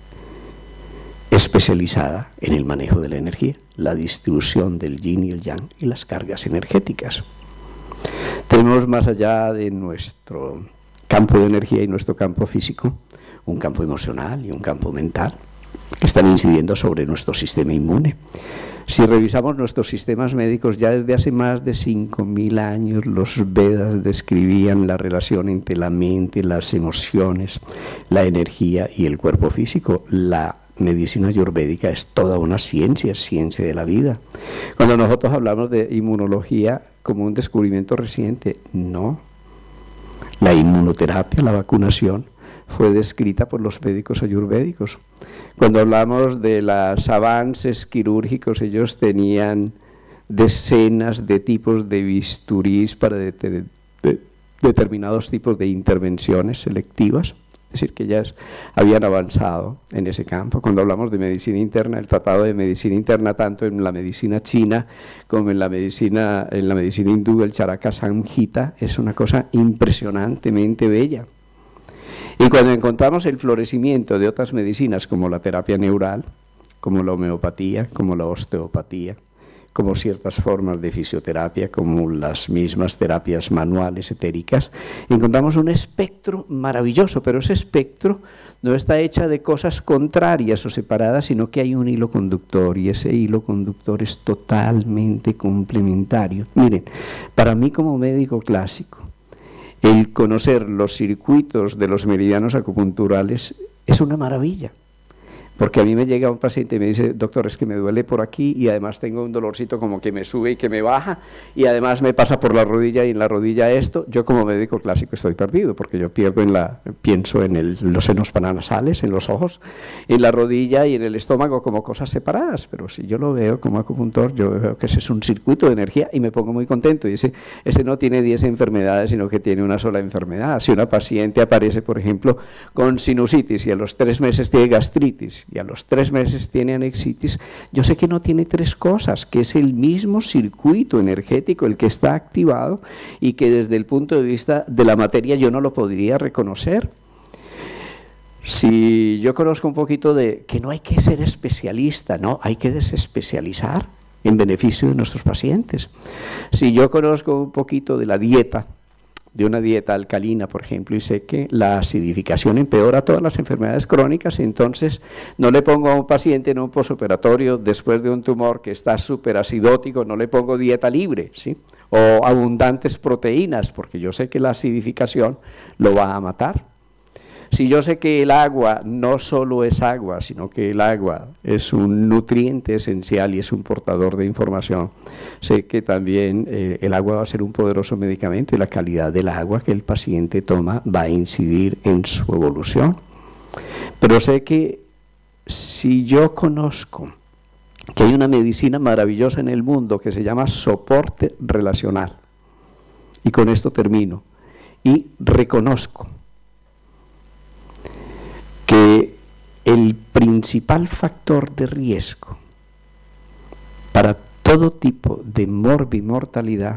especializada en el manejo de la energía, la distribución del yin y el yang y las cargas energéticas. Tenemos más allá de nuestro campo de energía y nuestro campo físico, un campo emocional y un campo mental que están incidiendo sobre nuestro sistema inmune. Si revisamos nuestros sistemas médicos, ya desde hace más de cinco mil años los Vedas describían la relación entre la mente, las emociones, la energía y el cuerpo físico. La medicina ayurvédica es toda una ciencia, es ciencia de la vida. Cuando nosotros hablamos de inmunología como un descubrimiento reciente, no. La inmunoterapia, la vacunación, fue descrita por los médicos ayurvédicos. Cuando hablamos de los avances quirúrgicos, ellos tenían decenas de tipos de bisturís para de, de, de, determinados tipos de intervenciones selectivas. Es decir, que ya habían avanzado en ese campo. Cuando hablamos de medicina interna, el tratado de medicina interna, tanto en la medicina china como en la medicina, en la medicina hindú, el Charaka Samhita, es una cosa impresionantemente bella. Y cuando encontramos el florecimiento de otras medicinas como la terapia neural, como la homeopatía, como la osteopatía, como ciertas formas de fisioterapia, como las mismas terapias manuales etéricas, encontramos un espectro maravilloso, pero ese espectro no está hecho de cosas contrarias o separadas, sino que hay un hilo conductor, y ese hilo conductor es totalmente complementario. Miren, para mí como médico clásico, el conocer los circuitos de los meridianos acupunturales es una maravilla, Porque a mí me llega un paciente y me dice, doctor, es que me duele por aquí y además tengo un dolorcito como que me sube y que me baja y además me pasa por la rodilla y en la rodilla esto. Yo como médico clásico estoy perdido porque yo pierdo en la, pienso en el, los senos paranasales, en los ojos, en la rodilla y en el estómago como cosas separadas. Pero si yo lo veo como acupuntor, yo veo que ese es un circuito de energía y me pongo muy contento. Y ese, ese no tiene diez enfermedades, sino que tiene una sola enfermedad. Si una paciente aparece, por ejemplo, con sinusitis y a los tres meses tiene gastritis y a los tres meses tiene anexitis, yo sé que no tiene tres cosas, que es el mismo circuito energético el que está activado y que desde el punto de vista de la materia yo no lo podría reconocer. Si yo conozco un poquito de que no hay que ser especialista, no, hay que desespecializar en beneficio de nuestros pacientes. Si yo conozco un poquito de la dieta, de una dieta alcalina, por ejemplo, y sé que la acidificación empeora todas las enfermedades crónicas, entonces no le pongo a un paciente en un posoperatorio después de un tumor que está súper acidótico, no le pongo dieta libre, ¿sí? O abundantes proteínas, porque yo sé que la acidificación lo va a matar. Si yo sé que el agua no solo es agua, sino que el agua es un nutriente esencial y es un portador de información, sé que también eh, el agua va a ser un poderoso medicamento y la calidad del agua que el paciente toma va a incidir en su evolución. Pero sé que si yo conozco que hay una medicina maravillosa en el mundo que se llama soporte relacional, y con esto termino, y reconozco que el principal factor de riesgo para todo tipo de morbimortalidad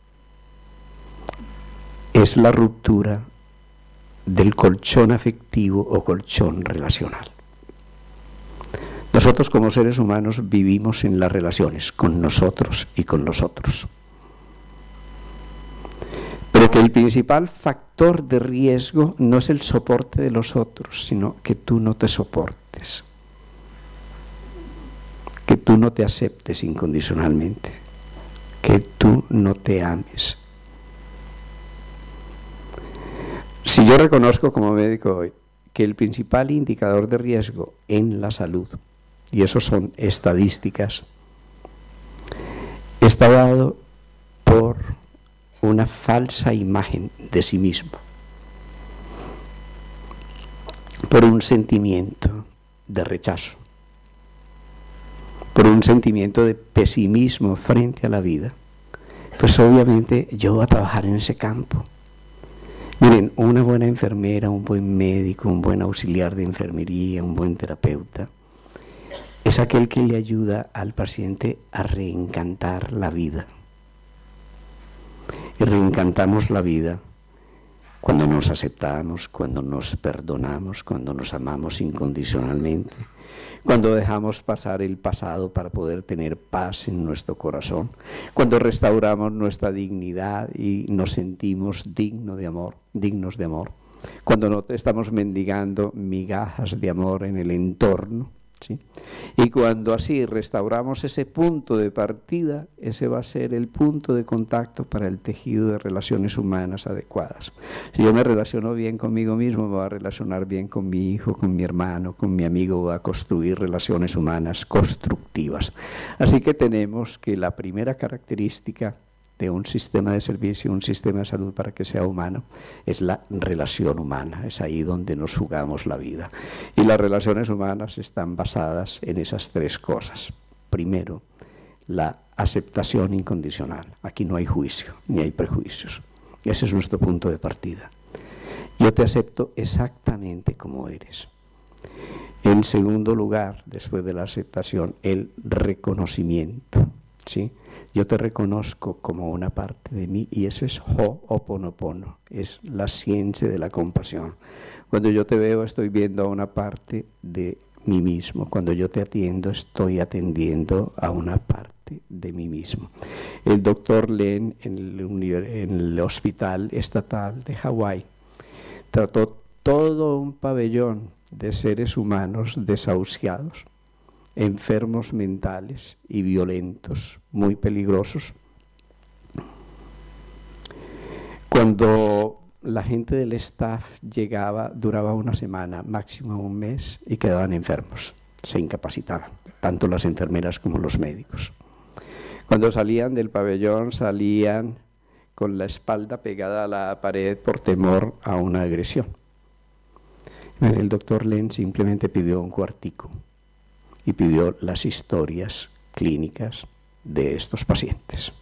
es la ruptura del colchón afectivo o colchón relacional. Nosotros como seres humanos vivimos en las relaciones con nosotros y con los otros. Pero que el principal factor de riesgo no es el soporte de los otros, sino que tú no te soportes, que tú no te aceptes incondicionalmente, que tú no te ames. Si yo reconozco como médico hoy que el principal indicador de riesgo en la salud, y eso son estadísticas, está dado por una falsa imagen de sí mismo, por un sentimiento de rechazo, por un sentimiento de pesimismo frente a la vida, pues obviamente yo voy a trabajar en ese campo. Miren, una buena enfermera, un buen médico, un buen auxiliar de enfermería, un buen terapeuta, es aquel que le ayuda al paciente a reencantar la vida. Y reencantamos la vida cuando nos aceptamos, cuando nos perdonamos, cuando nos amamos incondicionalmente, cuando dejamos pasar el pasado para poder tener paz en nuestro corazón, cuando restauramos nuestra dignidad y nos sentimos dignos de amor, dignos de amor, cuando no estamos mendigando migajas de amor en el entorno, ¿sí? Y cuando así restauramos ese punto de partida, ese va a ser el punto de contacto para el tejido de relaciones humanas adecuadas. Si yo me relaciono bien conmigo mismo, me voy a relacionar bien con mi hijo, con mi hermano, con mi amigo, voy a construir relaciones humanas constructivas. Así que tenemos que la primera característica de un sistema de servicio, un sistema de salud para que sea humano, es la relación humana, es ahí donde nos jugamos la vida. Y las relaciones humanas están basadas en esas tres cosas. Primero, la aceptación incondicional. Aquí no hay juicio, ni hay prejuicios. Ese es nuestro punto de partida. Yo te acepto exactamente como eres. En segundo lugar, después de la aceptación, el reconocimiento, ¿sí? Yo te reconozco como una parte de mí y eso es Ho'oponopono, es la ciencia de la compasión. Cuando yo te veo estoy viendo a una parte de mí mismo, cuando yo te atiendo estoy atendiendo a una parte de mí mismo. El doctor Len en el, en el Hospital Estatal de Hawái trató todo un pabellón de seres humanos desahuciados, enfermos mentales y violentos, muy peligrosos. Cuando la gente del staff llegaba, duraba una semana, máximo un mes, y quedaban enfermos. se incapacitaran, tanto las enfermeras como los médicos. Cuando salían del pabellón salían con la espalda pegada a la pared por temor a una agresión. El doctor Len simplemente pidió un cuartico y pidió las historias clínicas de estos pacientes.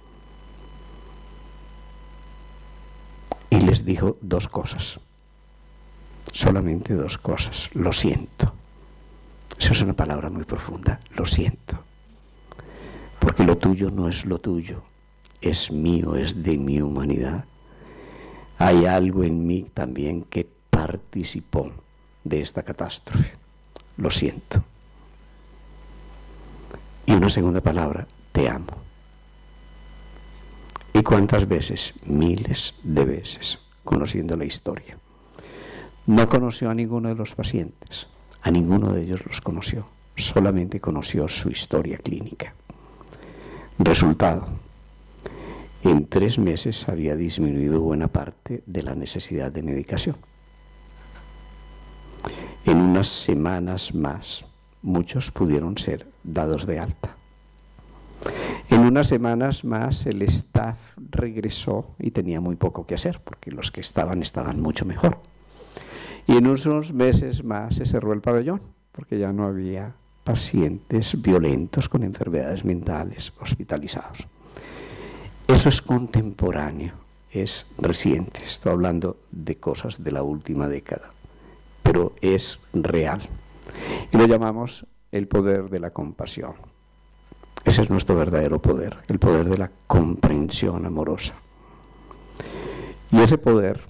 Y les dijo dos cosas, solamente dos cosas. Lo siento. Eso es una palabra muy profunda, lo siento. Porque lo tuyo no es lo tuyo, es mío, es de mi humanidad. Hay algo en mí también que participó de esta catástrofe. Lo siento. Y una segunda palabra, te amo. ¿Y cuántas veces? Miles de veces, conociendo la historia. No conoció a ninguno de los pacientes, a ninguno de ellos los conoció, solamente conoció su historia clínica. Resultado, en tres meses había disminuido buena parte de la necesidad de medicación. En unas semanas más, muchos pudieron ser dados de alta. En unas semanas más el staff regresó y tenía muy poco que hacer, porque los que estaban, estaban mucho mejor. Y en unos meses más se cerró el pabellón, porque ya no había pacientes violentos con enfermedades mentales hospitalizados. Eso es contemporáneo, es reciente, estoy hablando de cosas de la última década, pero es real. Y lo llamamos el poder de la compasión. Ese es nuestro verdadero poder, el poder de la comprensión amorosa. Y ese poder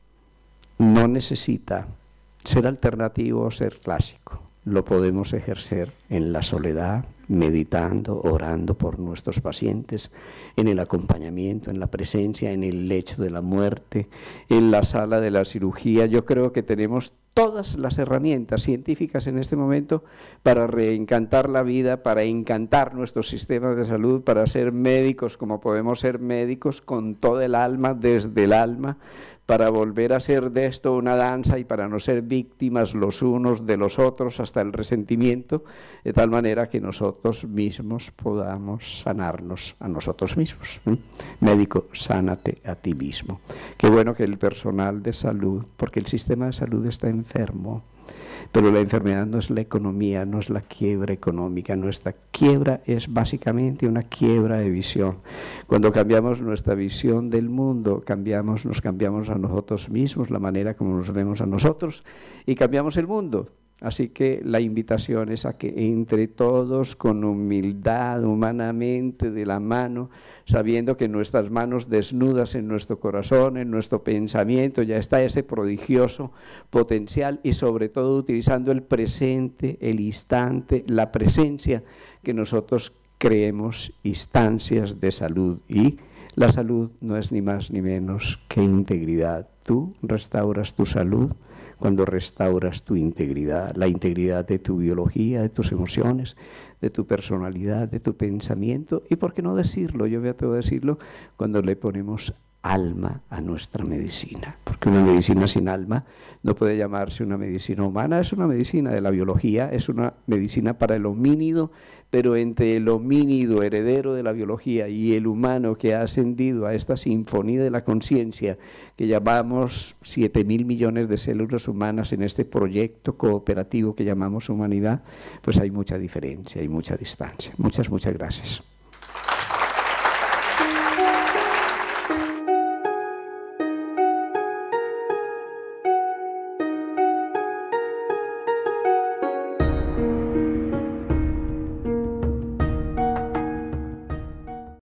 no necesita ser alternativo o ser clásico. Lo podemos ejercer en la soledad, meditando, orando por nuestros pacientes, en el acompañamiento, en la presencia, en el lecho de la muerte, en la sala de la cirugía. Yo creo que tenemos todas las herramientas científicas en este momento para reencantar la vida, para encantar nuestro sistema de salud, para ser médicos como podemos ser médicos con todo el alma, desde el alma, para volver a ser de esto una danza y para no ser víctimas los unos de los otros hasta el resentimiento, de tal manera que nosotros mismos podamos sanarnos a nosotros mismos. ¿eh? Médico, sánate a ti mismo. Qué bueno que el personal de salud, porque el sistema de salud está enfermo, pero la enfermedad no es la economía, no es la quiebra económica. Nuestra quiebra es básicamente una quiebra de visión. Cuando cambiamos nuestra visión del mundo, cambiamos, nos cambiamos a nosotros mismos, la manera como nos vemos a nosotros, y cambiamos el mundo. Así que la invitación es a que entre todos con humildad, humanamente, de la mano, sabiendo que en nuestras manos desnudas, en nuestro corazón, en nuestro pensamiento, ya está ese prodigioso potencial y sobre todo utilizando el presente, el instante, la presencia, que nosotros creemos instancias de salud. Y la salud no es ni más ni menos que integridad. Tú restauras tu salud cuando restauras tu integridad, la integridad de tu biología, de tus emociones, de tu personalidad, de tu pensamiento, y por qué no decirlo, yo me atrevo a decirlo, cuando le ponemos alma a nuestra medicina, porque una medicina sin alma no puede llamarse una medicina humana, es una medicina de la biología, es una medicina para el homínido, pero entre el homínido heredero de la biología y el humano que ha ascendido a esta sinfonía de la conciencia que llamamos siete mil millones de células humanas en este proyecto cooperativo que llamamos humanidad, pues hay mucha diferencia, hay mucha distancia. Muchas, muchas gracias.